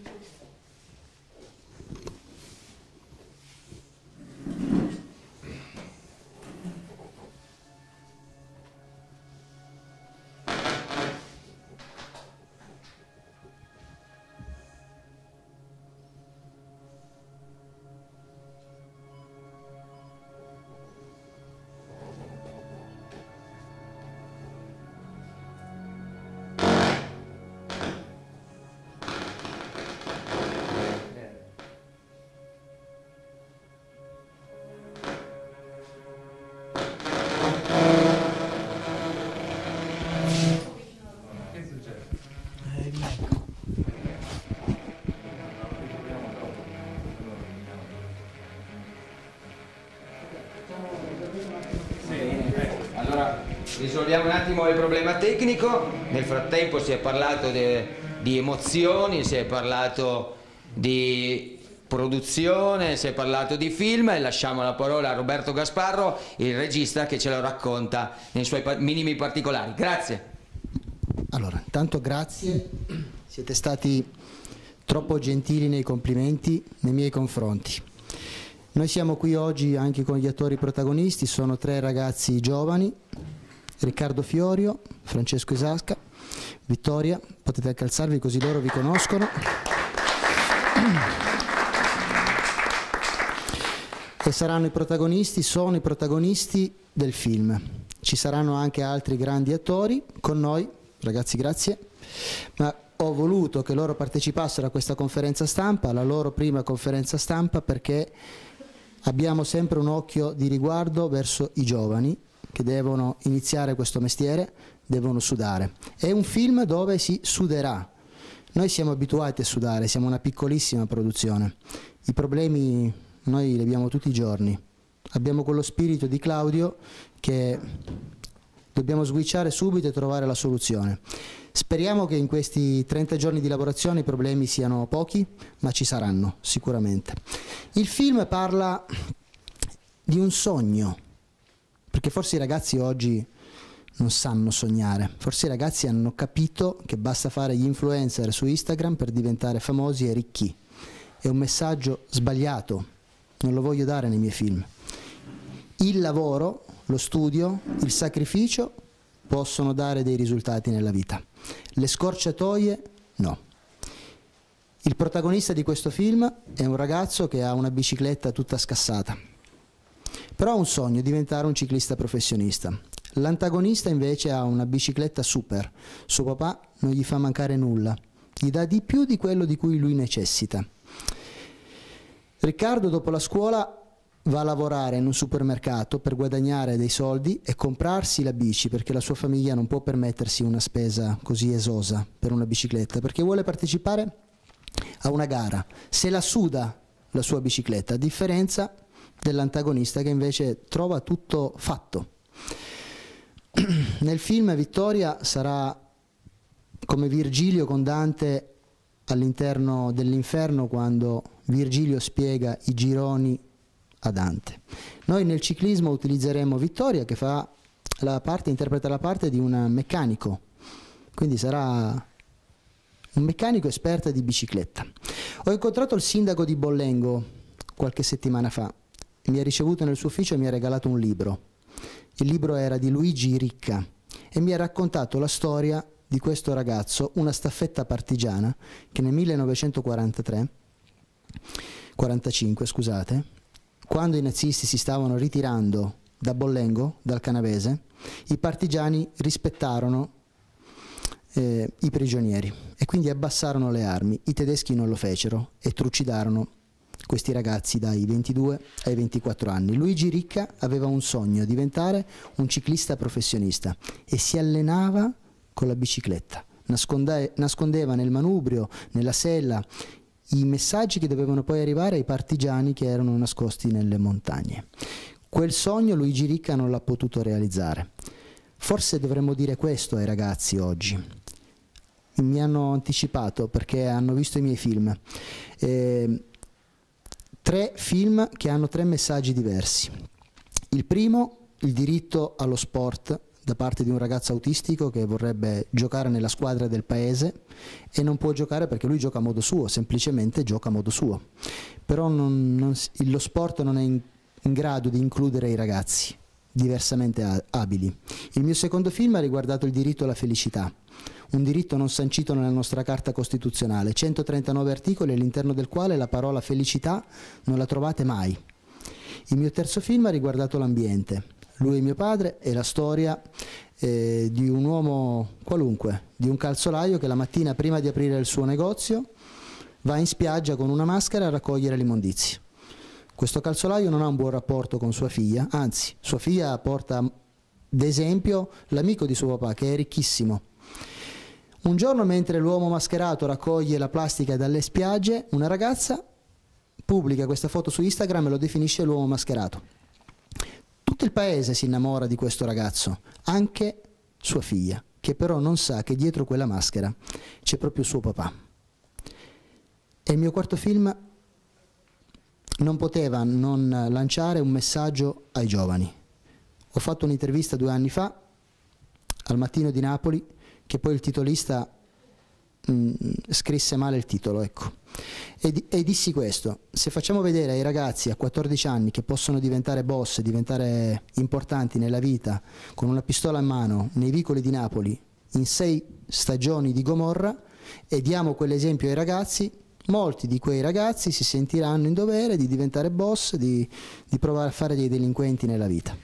risolviamo un attimo il problema tecnico. Nel frattempo si è parlato di emozioni, si è parlato di produzione, si è parlato di film, e lasciamo la parola a Roberto Gasparro, il regista, che ce lo racconta nei suoi minimi particolari. Grazie. Allora, intanto grazie, siete stati troppo gentili nei complimenti nei miei confronti. Noi siamo qui oggi anche con gli attori protagonisti, sono 3 ragazzi giovani: Riccardo Fiorio, Francesco Isasca, Vittoria. Potete anche alzarvi così loro vi conoscono. E saranno i protagonisti, sono i protagonisti del film. Ci saranno anche altri grandi attori con noi, ragazzi, grazie, ma ho voluto che loro partecipassero a questa conferenza stampa, la loro prima conferenza stampa, perché abbiamo sempre un occhio di riguardo verso i giovani che devono iniziare questo mestiere, devono sudare. È un film dove si suderà. Noi siamo abituati a sudare, siamo una piccolissima produzione. I problemi noi li abbiamo tutti i giorni. Abbiamo quello spirito di Claudio che dobbiamo switchare subito e trovare la soluzione. Speriamo che in questi 30 giorni di lavorazione i problemi siano pochi, ma ci saranno sicuramente. Il film parla di un sogno, perché forse i ragazzi oggi non sanno sognare, forse i ragazzi hanno capito che basta fare gli influencer su Instagram per diventare famosi e ricchi. È un messaggio sbagliato, non lo voglio dare nei miei film. Il lavoro, lo studio, il sacrificio possono dare dei risultati nella vita. Le scorciatoie no. Il protagonista di questo film è un ragazzo che ha una bicicletta tutta scassata, però ha un sogno: diventare un ciclista professionista. L'antagonista invece ha una bicicletta super, suo papà non gli fa mancare nulla, gli dà di più di quello di cui lui necessita. Riccardo dopo la scuola va a lavorare in un supermercato per guadagnare dei soldi e comprarsi la bici, perché la sua famiglia non può permettersi una spesa così esosa per una bicicletta, perché vuole partecipare a una gara. Se la suda la sua bicicletta, a differenza dell'antagonista che invece trova tutto fatto. Nel film Vittoria sarà come Virgilio con Dante all'interno dell'inferno, quando Virgilio spiega i gironi a Dante. Noi nel ciclismo utilizzeremo Vittoria, che fa la parte, interpreta la parte di un meccanico, quindi sarà un meccanico esperto di bicicletta. Ho incontrato il sindaco di Bollengo qualche settimana fa, mi ha ricevuto nel suo ufficio e mi ha regalato un libro. Il libro era di Luigi Ricca e mi ha raccontato la storia di questo ragazzo, una staffetta partigiana che nel 1943 45, scusate, quando i nazisti si stavano ritirando da Bollengo, dal Canavese, i partigiani rispettarono i prigionieri e quindi abbassarono le armi. I tedeschi non lo fecero e trucidarono questi ragazzi dai 22 ai 24 anni. Luigi Ricca aveva un sogno: diventare un ciclista professionista, e si allenava con la bicicletta, nascondeva nel manubrio, nella sella, i messaggi che dovevano poi arrivare ai partigiani che erano nascosti nelle montagne. Quel sogno Luigi Ricca non l'ha potuto realizzare. Forse dovremmo dire questo ai ragazzi oggi. Mi hanno anticipato perché hanno visto i miei film. 3 film che hanno 3 messaggi diversi. Il primo, il diritto allo sport da parte di un ragazzo autistico che vorrebbe giocare nella squadra del paese e non può giocare perché lui gioca a modo suo, semplicemente gioca a modo suo. Però lo sport non è in grado di includere i ragazzi diversamente abili. Il mio secondo film ha riguardato il diritto alla felicità, un diritto non sancito nella nostra Carta Costituzionale, 139 articoli all'interno del quale la parola felicità non la trovate mai. Il mio terzo film ha riguardato l'ambiente. Lui è mio padre e la storia di un uomo qualunque, di un calzolaio che la mattina prima di aprire il suo negozio va in spiaggia con una maschera a raccogliere l'immondizia. Questo calzolaio non ha un buon rapporto con sua figlia, anzi sua figlia porta d'esempio l'amico di suo papà che è ricchissimo. Un giorno, mentre l'uomo mascherato raccoglie la plastica dalle spiagge, una ragazza pubblica questa foto su Instagram e lo definisce l'uomo mascherato. Tutto il paese si innamora di questo ragazzo, anche sua figlia, che però non sa che dietro quella maschera c'è proprio suo papà. E il mio quarto film non poteva non lanciare un messaggio ai giovani. Ho fatto un'intervista 2 anni fa al Mattino di Napoli, che poi il titolista scrisse male il titolo, ecco. E dissi questo: se facciamo vedere ai ragazzi a 14 anni che possono diventare boss, diventare importanti nella vita con una pistola in mano nei vicoli di Napoli in 6 stagioni di Gomorra, e diamo quell'esempio ai ragazzi, molti di quei ragazzi si sentiranno in dovere di diventare boss, di provare a fare dei delinquenti nella vita.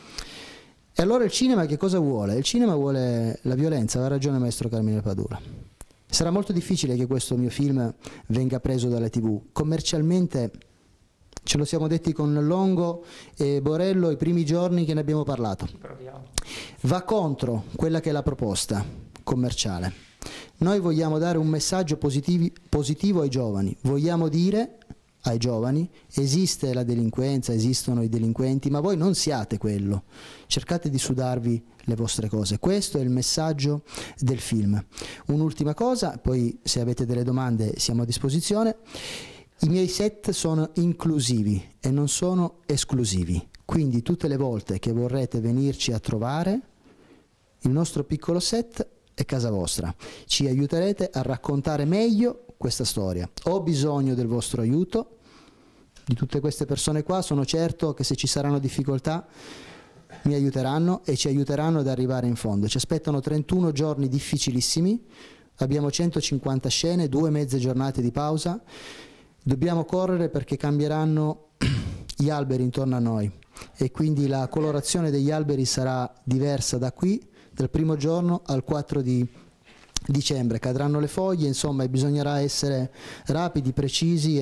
E allora il cinema che cosa vuole? Il cinema vuole la violenza, aveva ragione il maestro Carmine Padura. Sarà molto difficile che questo mio film venga preso dalle TV. Commercialmente ce lo siamo detti con Longo e Borello i primi giorni che ne abbiamo parlato. Va contro quella che è la proposta commerciale. Noi vogliamo dare un messaggio positivo ai giovani, vogliamo dire ai giovani: esiste la delinquenza, esistono i delinquenti, ma voi non siate quello, cercate di sudarvi le vostre cose. Questo è il messaggio del film. Un'ultima cosa, poi se avete delle domande siamo a disposizione. I miei set sono inclusivi e non sono esclusivi, quindi tutte le volte che vorrete venirci a trovare, il nostro piccolo set è casa vostra, ci aiuterete a raccontare meglio questa storia. Ho bisogno del vostro aiuto, di tutte queste persone qua. Sono certo che se ci saranno difficoltà mi aiuteranno e ci aiuteranno ad arrivare in fondo. Ci aspettano 31 giorni difficilissimi, abbiamo 150 scene, 2 mezze giornate di pausa, dobbiamo correre perché cambieranno gli alberi intorno a noi e quindi la colorazione degli alberi sarà diversa da qui, dal primo giorno al 4 di dicembre, cadranno le foglie, insomma, e bisognerà essere rapidi, precisi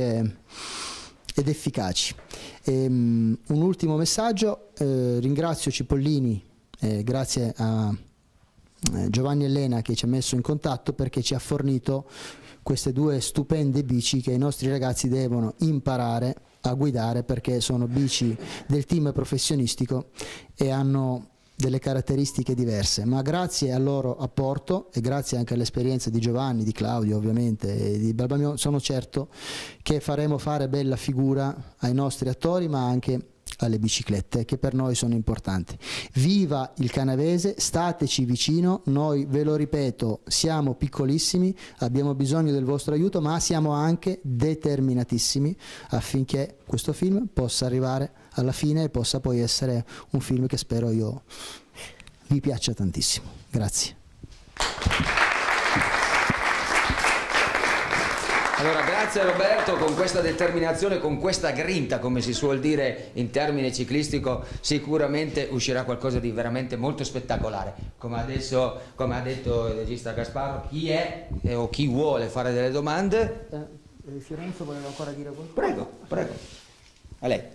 ed efficaci. Un ultimo messaggio, ringrazio Cipollini, grazie a Giovanni Elena che ci ha messo in contatto perché ci ha fornito queste 2 stupende bici che i nostri ragazzi devono imparare a guidare, perché sono bici del team professionistico e hanno delle caratteristiche diverse, ma grazie al loro apporto e grazie anche all'esperienza di Giovanni, di Claudio ovviamente e di Balbamion, sono certo che faremo fare bella figura ai nostri attori ma anche alle biciclette che per noi sono importanti. Viva il Canavese, stateci vicino, noi ve lo ripeto siamo piccolissimi, abbiamo bisogno del vostro aiuto ma siamo anche determinatissimi affinché questo film possa arrivare alla fine e possa poi essere un film che spero io vi piaccia tantissimo. Grazie. Allora, grazie a Roberto, con questa determinazione, con questa grinta, come si suol dire in termine ciclistico, sicuramente uscirà qualcosa di veramente molto spettacolare. Come ha detto il regista Gasparro, chi è o chi vuole fare delle domande? Fiorenzo voleva ancora dire qualcosa? Prego, prego. A lei.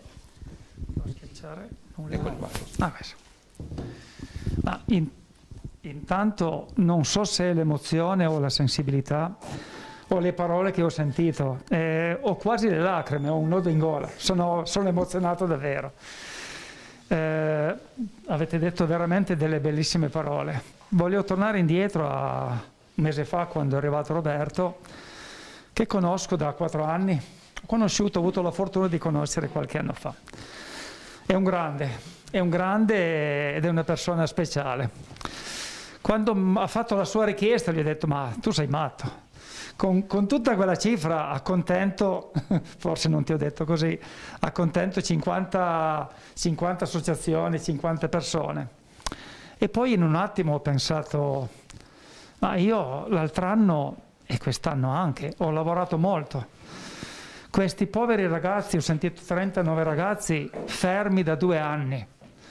Eccolo qua. Ma intanto non so se è l'emozione o la sensibilità o le parole che ho sentito, ho quasi le lacrime, ho un nodo in gola, sono emozionato davvero. Avete detto veramente delle bellissime parole. Voglio tornare indietro a un mese fa, quando è arrivato Roberto, che conosco da 4 anni, ho avuto la fortuna di conoscere qualche anno fa. È un grande ed è una persona speciale. Quando ha fatto la sua richiesta gli ho detto: ma tu sei matto, con tutta quella cifra accontento, forse non ti ho detto così, accontento 50 associazioni, 50 persone. E poi in un attimo ho pensato: ma io l'altro anno e quest'anno anche ho lavorato molto. Questi poveri ragazzi, ho sentito 39 ragazzi fermi da 2 anni.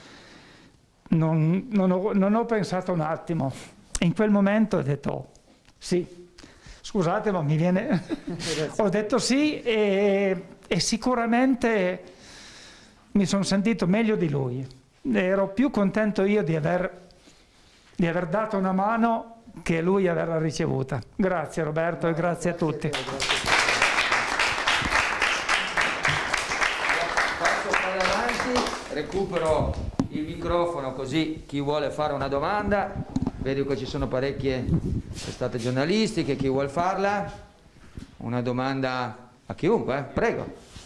Non ho pensato un attimo. In quel momento ho detto sì. Scusate, ma mi viene... ho detto sì e sicuramente mi sono sentito meglio di lui. Ero più contento io di aver dato una mano che lui averla ricevuta. Grazie Roberto e grazie a tutti. Recupero il microfono così chi vuole fare una domanda, vedo che ci sono parecchie testate giornalistiche, chi vuole farla, una domanda a chiunque, prego.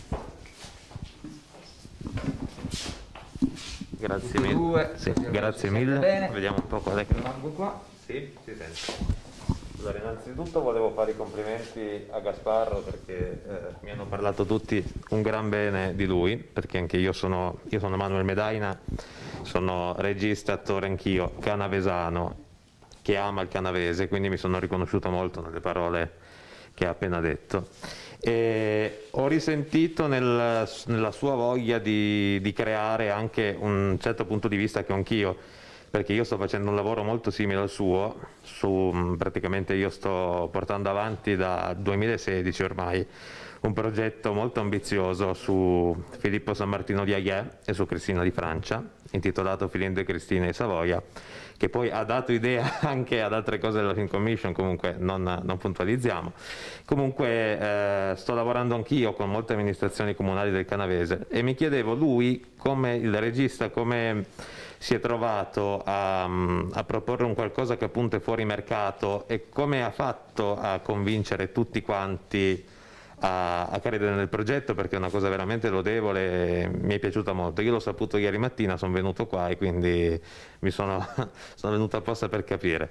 Grazie mille. Sì, grazie mille. Bene. Vediamo un po' qual è che... Rimango qua. Sì, si sente. Allora, innanzitutto volevo fare i complimenti a Gasparro perché mi hanno parlato tutti un gran bene di lui, perché anche io sono Manuel Medaina, sono regista, attore anch'io, canavesano, che ama il canavese, quindi mi sono riconosciuto molto nelle parole che ha appena detto. E ho risentito nella sua voglia di creare anche un certo punto di vista che ho anch'io, perché io sto facendo un lavoro molto simile al suo, praticamente io sto portando avanti da 2016 ormai un progetto molto ambizioso su Filippo San Martino di Aguet e su Cristina di Francia, intitolato Philinte e Cristina di Savoia, che poi ha dato idea anche ad altre cose della Film Commission, comunque non puntualizziamo. Comunque sto lavorando anch'io con molte amministrazioni comunali del Canavese e mi chiedevo lui, come il regista, come si è trovato a proporre un qualcosa che appunto è fuori mercato e come ha fatto a convincere tutti quanti a credere nel progetto, perché è una cosa veramente lodevole e mi è piaciuta molto. Io l'ho saputo ieri mattina, sono venuto qua e quindi sono venuto apposta per capire.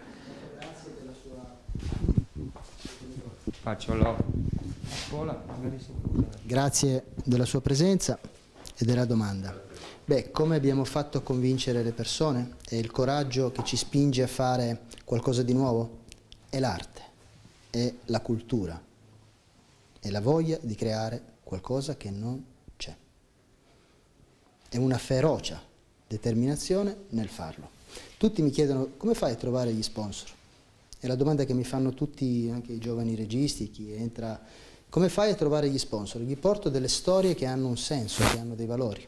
Grazie della sua presenza e della domanda. Beh, come abbiamo fatto a convincere le persone? È il coraggio che ci spinge a fare qualcosa di nuovo? È l'arte, è la cultura, è la voglia di creare qualcosa che non c'è. È una feroce determinazione nel farlo. Tutti mi chiedono: come fai a trovare gli sponsor? È la domanda che mi fanno tutti, anche i giovani registi, chi entra. Come fai a trovare gli sponsor? Gli porto delle storie che hanno un senso, che hanno dei valori.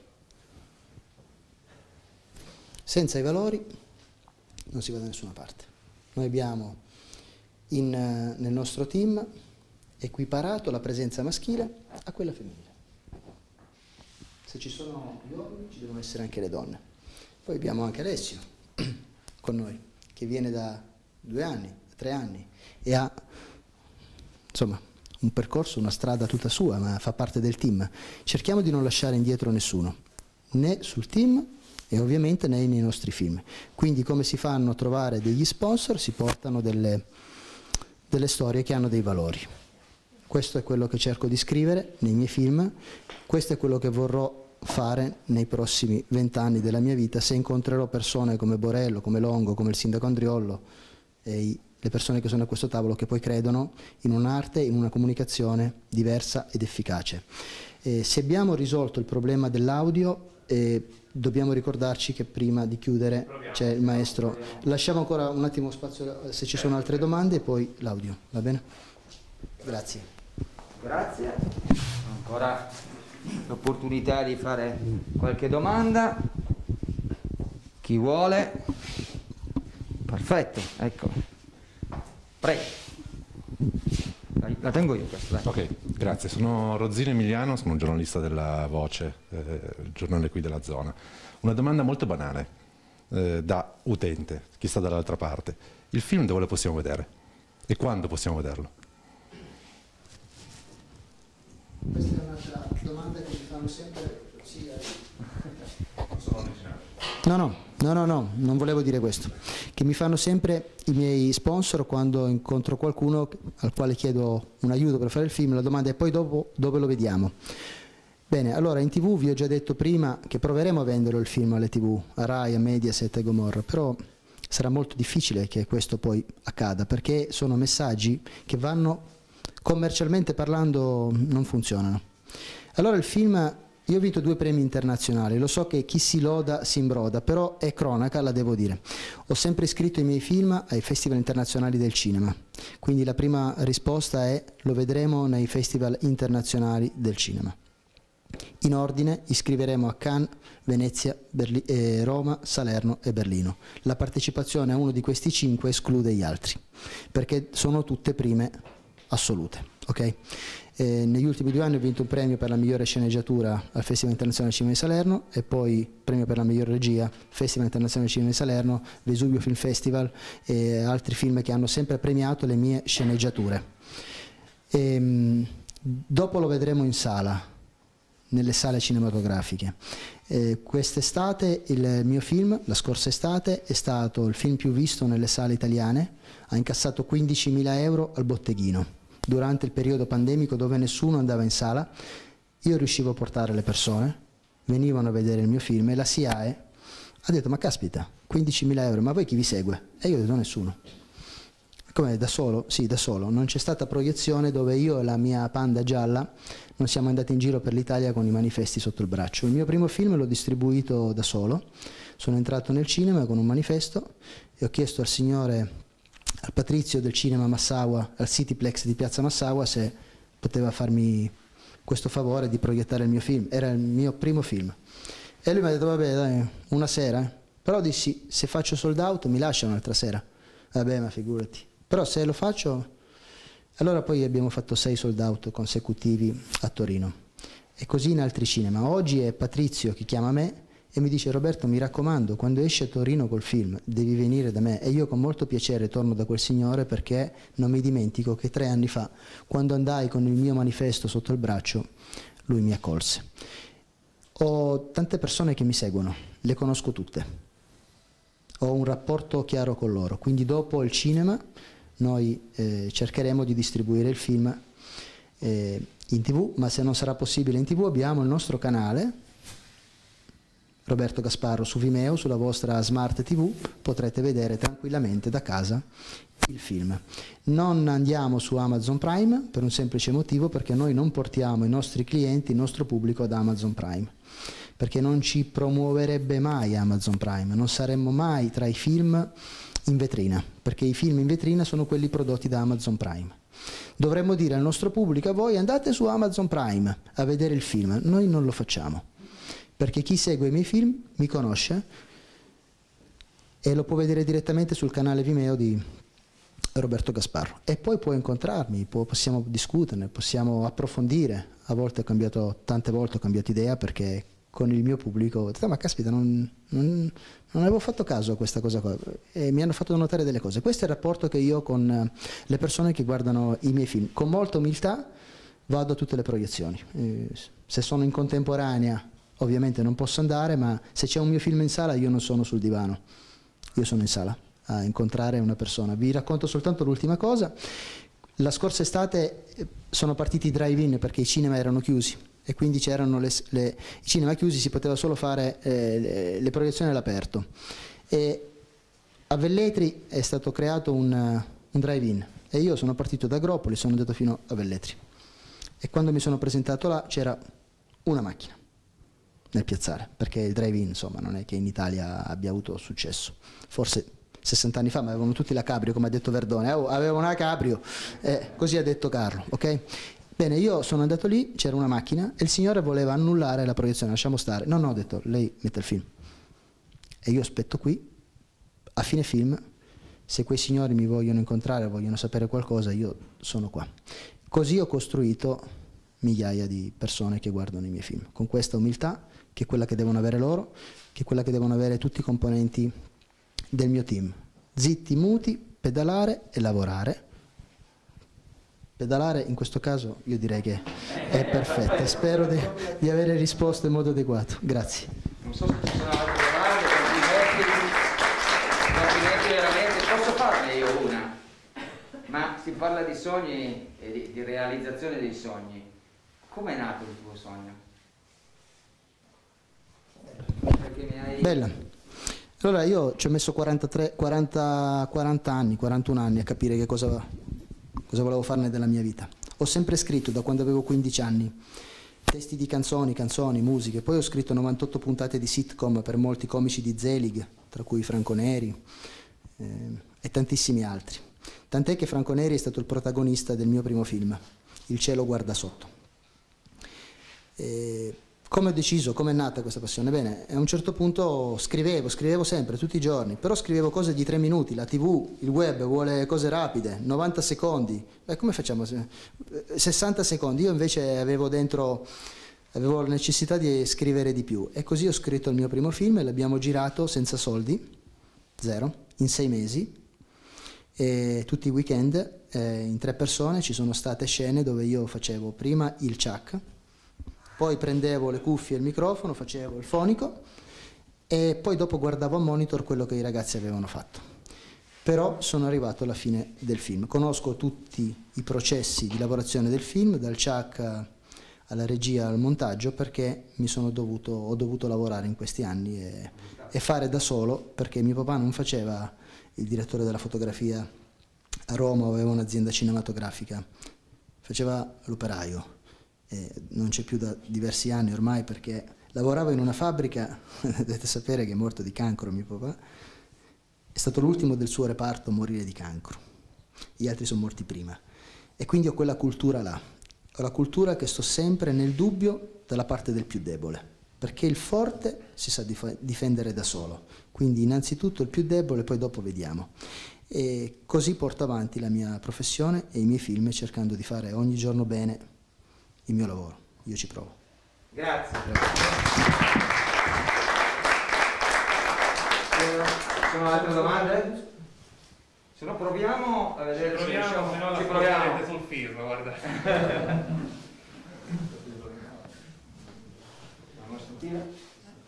Senza i valori non si va da nessuna parte. Noi abbiamo nel nostro team equiparato la presenza maschile a quella femminile. Se ci sono gli uomini ci devono essere anche le donne. Poi abbiamo anche Alessio con noi, che viene da 2 anni, 3 anni e ha insomma un percorso, una strada tutta sua, ma fa parte del team. Cerchiamo di non lasciare indietro nessuno, né sul team e ovviamente nei nostri film. Quindi come si fanno a trovare degli sponsor? Si portano delle storie che hanno dei valori. Questo è quello che cerco di scrivere nei miei film, questo è quello che vorrò fare nei prossimi 20 anni della mia vita, se incontrerò persone come Borello, come Longo, come il sindaco Andriollo e le persone che sono a questo tavolo, che poi credono in un'arte, in una comunicazione diversa ed efficace. Se abbiamo risolto il problema dell'audio, dobbiamo ricordarci che prima di chiudere c'è il maestro. Lasciamo ancora un attimo spazio se ci sono altre domande e poi l'audio, va bene? Grazie. Grazie. Ancora l'opportunità di fare qualche domanda. Chi vuole? Perfetto, ecco. Prego. La tengo io questa. Ok, grazie. Sono Rozzino Emiliano, sono un giornalista della Voce, il giornale qui della zona. Una domanda molto banale, da utente, chi sta dall'altra parte. Il film dove lo possiamo vedere? E quando possiamo vederlo? Questa è un'altra domanda che mi fanno sempre. Sì, No, non volevo dire questo. Che mi fanno sempre i miei sponsor quando incontro qualcuno al quale chiedo un aiuto per fare il film, la domanda è: poi dopo dove lo vediamo? Bene, allora in TV vi ho già detto prima che proveremo a vendere il film alle TV, a Rai, a Mediaset e Gomorra, però sarà molto difficile che questo poi accada, perché sono messaggi che vanno, commercialmente parlando, non funzionano. Allora il film, io ho vinto 2 premi internazionali, lo so che chi si loda si imbroda, però è cronaca, la devo dire. Ho sempre iscritto i miei film ai festival internazionali del cinema, quindi la prima risposta è: lo vedremo nei festival internazionali del cinema. In ordine iscriveremo a Cannes, Venezia, Roma, Salerno e Berlino. La partecipazione a uno di questi 5 esclude gli altri, perché sono tutte prime assolute. Okay? Negli ultimi 2 anni ho vinto un premio per la migliore sceneggiatura al Festival Internazionale del Cinema di Salerno e poi premio per la miglior regia, Festival Internazionale del Cinema di Salerno, Vesuvio Film Festival e altri film che hanno sempre premiato le mie sceneggiature. Dopo lo vedremo in sala, nelle sale cinematografiche. Quest'estate il mio film, la scorsa estate, è stato il film più visto nelle sale italiane, ha incassato 15.000 euro al botteghino. Durante il periodo pandemico dove nessuno andava in sala, io riuscivo a portare le persone, venivano a vedere il mio film e la SIAE ha detto: ma caspita, 15.000 euro, ma voi chi vi segue? E io ho detto: nessuno. Come, da solo? Sì, da solo. Non c'è stata proiezione dove io e la mia panda gialla non siamo andati in giro per l'Italia con i manifesti sotto il braccio. Il mio primo film l'ho distribuito da solo, sono entrato nel cinema con un manifesto e ho chiesto al signore, al Patrizio del cinema Massaua, al Cityplex di Piazza Massaua, se poteva farmi questo favore di proiettare il mio film. Era il mio primo film e lui mi ha detto: vabbè dai, una sera, però dissi: se faccio sold out mi lascia un'altra sera. Vabbè, ma figurati, però se lo faccio. Allora poi abbiamo fatto 6 sold out consecutivi a Torino e così in altri cinema. Oggi è Patrizio che chiama me e mi dice: Roberto, mi raccomando, quando esci a Torino col film devi venire da me. E io con molto piacere torno da quel signore, perché non mi dimentico che 3 anni fa, quando andai con il mio manifesto sotto il braccio, lui mi accolse. Ho tante persone che mi seguono, le conosco tutte, ho un rapporto chiaro con loro, quindi dopo il cinema noi cercheremo di distribuire il film in TV, ma se non sarà possibile in TV abbiamo il nostro canale Roberto Gasparro su Vimeo, sulla vostra Smart TV potrete vedere tranquillamente da casa il film. Non andiamo su Amazon Prime per un semplice motivo: perché noi non portiamo i nostri clienti, il nostro pubblico ad Amazon Prime, perché non ci promuoverebbe mai Amazon Prime, non saremmo mai tra i film in vetrina, perché i film in vetrina sono quelli prodotti da Amazon Prime. Dovremmo dire al nostro pubblico: voi andate su Amazon Prime a vedere il film. Noi non lo facciamo, perché chi segue i miei film mi conosce e lo può vedere direttamente sul canale Vimeo di Roberto Gasparro e poi può incontrarmi, possiamo discuterne, possiamo approfondire. A volte tante volte ho cambiato idea, perché con il mio pubblico ho detto: ma caspita, non avevo fatto caso a questa cosa qua, e mi hanno fatto notare delle cose. Questo è il rapporto che io ho con le persone che guardano i miei film. Con molta umiltà vado a tutte le proiezioni, se sono in contemporanea ovviamente non posso andare, ma se c'è un mio film in sala io non sono sul divano, io sono in sala a incontrare una persona. Vi racconto soltanto l'ultima cosa: la scorsa estate sono partiti i drive-in perché i cinema erano chiusi e quindi c'erano i cinema chiusi, si poteva solo fare le proiezioni all'aperto, e a Velletri è stato creato un un drive-in, e io sono partito da Agropoli, sono andato fino a Velletri, e quando mi sono presentato là c'era una macchina nel piazzale, perché il drive-in, insomma, non è che in Italia abbia avuto successo. Forse 60 anni fa, ma avevano tutti la Cabrio, come ha detto Verdone. Avevo una Cabrio, così ha detto Carlo, ok? Bene, io sono andato lì, c'era una macchina e il signore voleva annullare la proiezione. Lasciamo stare. No, ho detto, lei mette il film e io aspetto qui, a fine film, se quei signori mi vogliono incontrare, vogliono sapere qualcosa, io sono qua. Così ho costruito migliaia di persone che guardano i miei film, con questa umiltà, che è quella che devono avere loro, che è quella che devono avere tutti i componenti del mio team. Zitti, muti, pedalare e lavorare. Pedalare in questo caso io direi che è perfetta. Spero di avere risposto in modo adeguato. Grazie. Non so se ci sono altre domande, complimenti veramente. Posso farne io una? Ma si parla di sogni e di realizzazione dei sogni. Come è nato il tuo sogno? Perché mi hai... Bella. Allora io ci ho messo 41 anni a capire che cosa volevo farne della mia vita. Ho sempre scritto da quando avevo 15 anni, testi di canzoni, musiche, poi ho scritto 98 puntate di sitcom per molti comici di Zelig, tra cui Franco Neri e tantissimi altri. Tant'è che Franco Neri è stato il protagonista del mio primo film, Il cielo guarda sotto. Come ho deciso, come è nata questa passione? Bene, a un certo punto scrivevo sempre, tutti i giorni, però scrivevo cose di 3 minuti, la TV, il web vuole cose rapide, 90 secondi, come facciamo? 60 secondi, io invece avevo la necessità di scrivere di più, e così ho scritto il mio primo film e l'abbiamo girato senza soldi, zero, in 6 mesi, e tutti i weekend, in 3 persone. Ci sono state scene dove io facevo prima il Chuck, poi prendevo le cuffie e il microfono, facevo il fonico e poi dopo guardavo a monitor quello che i ragazzi avevano fatto. Però sono arrivato alla fine del film, conosco tutti i processi di lavorazione del film, dal Chuck alla regia al montaggio, perché ho dovuto lavorare in questi anni e fare da solo, perché mio papà non faceva il direttore della fotografia a Roma, aveva un'azienda cinematografica, faceva l'operaio. Non c'è più da diversi anni ormai, perché lavorava in una fabbrica, dovete sapere che è morto di cancro mio papà, è stato l'ultimo del suo reparto a morire di cancro, gli altri sono morti prima, e quindi ho quella cultura là, ho la cultura che sto sempre nel dubbio dalla parte del più debole, perché il forte si sa difendere da solo, quindi innanzitutto il più debole, poi dopo vediamo. E così porto avanti la mia professione e i miei film, cercando di fare ogni giorno bene il mio lavoro. Io ci provo. Grazie. Ci sono altre domande? Se no proviamo a vedere se riusciamo. Se no ci proviamo sul film, guarda. Andiamo a sentire.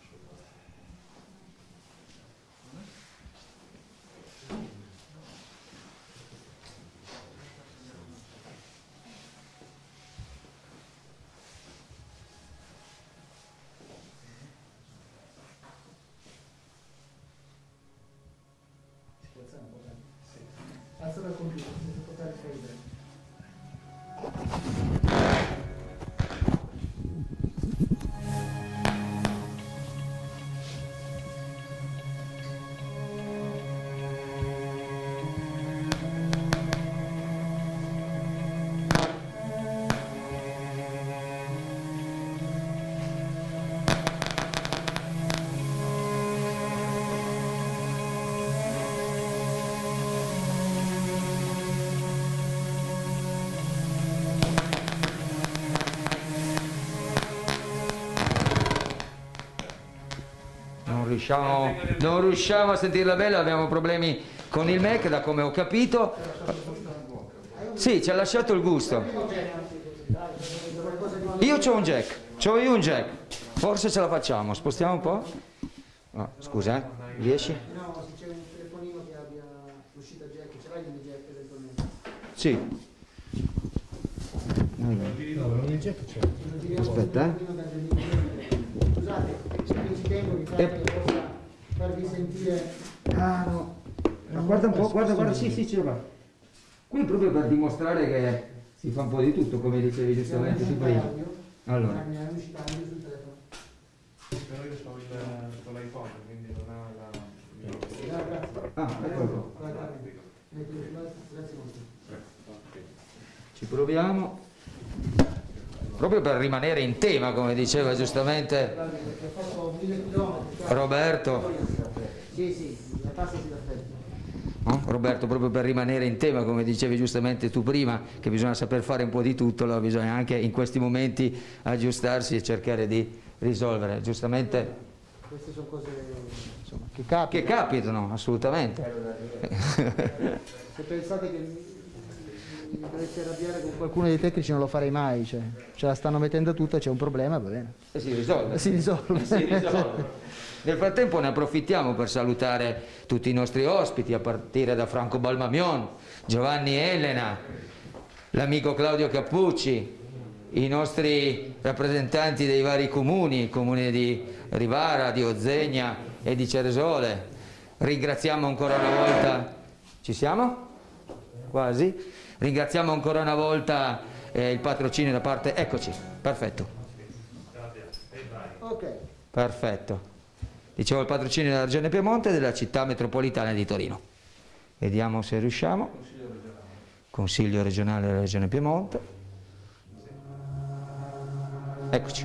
Alza dal computer, senza toccare il fader. Non riusciamo a sentirla bene, abbiamo problemi con il Mac, da come ho capito. Sì, ci ha lasciato il gusto. Io c'ho un jack, forse ce la facciamo, spostiamo un po'. Oh, scusa, riesci? No, se c'è un telefonino che abbia l'uscita jack, ce l'hai il jack eventualmente? Sì. Aspetta, Scusate, ci tengo di farvi sentire. Ah no. Ma guarda un po', guarda, sì, ce l'ho. Qui proprio per dimostrare che si fa un po' di tutto, come dicevi giustamente tu prima. Allora. Però io ho l'iPhone, quindi non ha la... Ah, eccolo qua. Ci proviamo. Proprio per rimanere in tema, come diceva giustamente Roberto. No? Roberto, proprio per rimanere in tema, come dicevi giustamente tu prima, che bisogna saper fare un po' di tutto, allora bisogna anche in questi momenti aggiustarsi e cercare di risolvere. Giustamente Queste sono cose insomma, che capitano, assolutamente. Se pensate che mi dovessi arrabbiare con qualcuno dei tecnici non lo farei mai, cioè, ce la stanno mettendo tutta, c'è un problema, va bene. E si risolve. Si risolve. Si risolve. Nel frattempo ne approfittiamo per salutare tutti i nostri ospiti, a partire da Franco Balmamion, Giovanni Elena, l'amico Claudio Cappucci, i nostri rappresentanti dei vari comuni, il comune di Rivara, di Ozegna e di Ceresole. Ringraziamo ancora una volta, ci siamo? Quasi? Ringraziamo ancora una volta il patrocinio da parte, eccoci, perfetto. Ok. Perfetto. Dicevo il patrocinio della Regione Piemonte e della città metropolitana di Torino. Vediamo se riusciamo. Consiglio regionale della Regione Piemonte. Eccoci.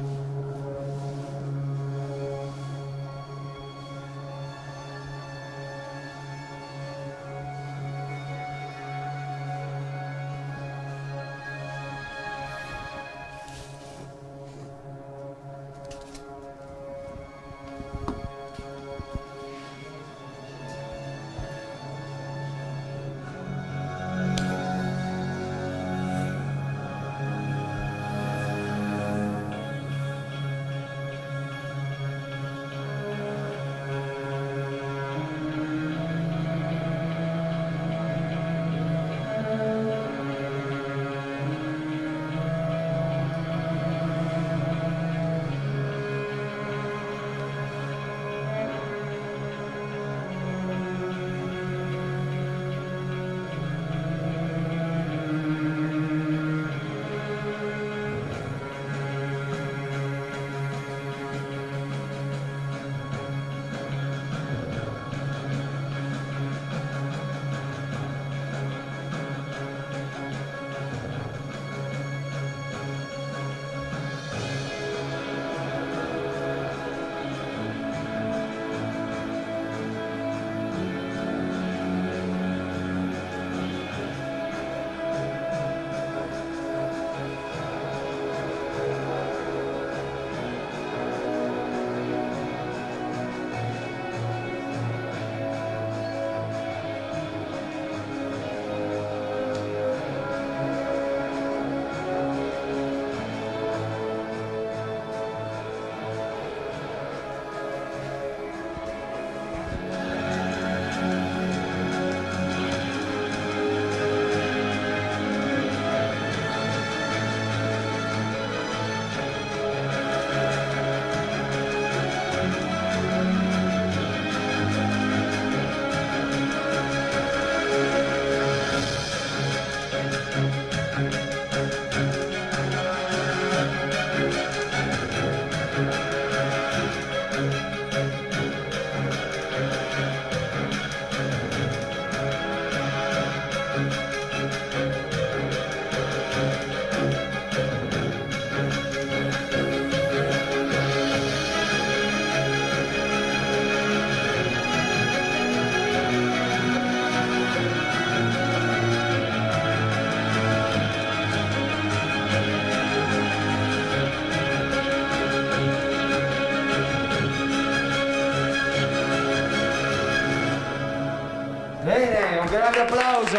Bene, un grande applauso.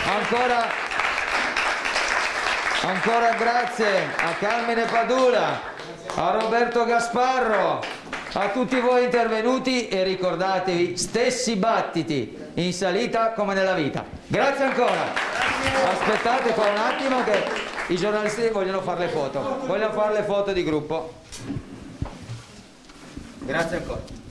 Ancora grazie a Carmine Padula, a Roberto Gasparro, a tutti voi intervenuti e ricordatevi, stessi battiti in salita come nella vita. Grazie ancora. Aspettate qua un attimo che i giornalisti vogliono fare le foto di gruppo. Grazie ancora.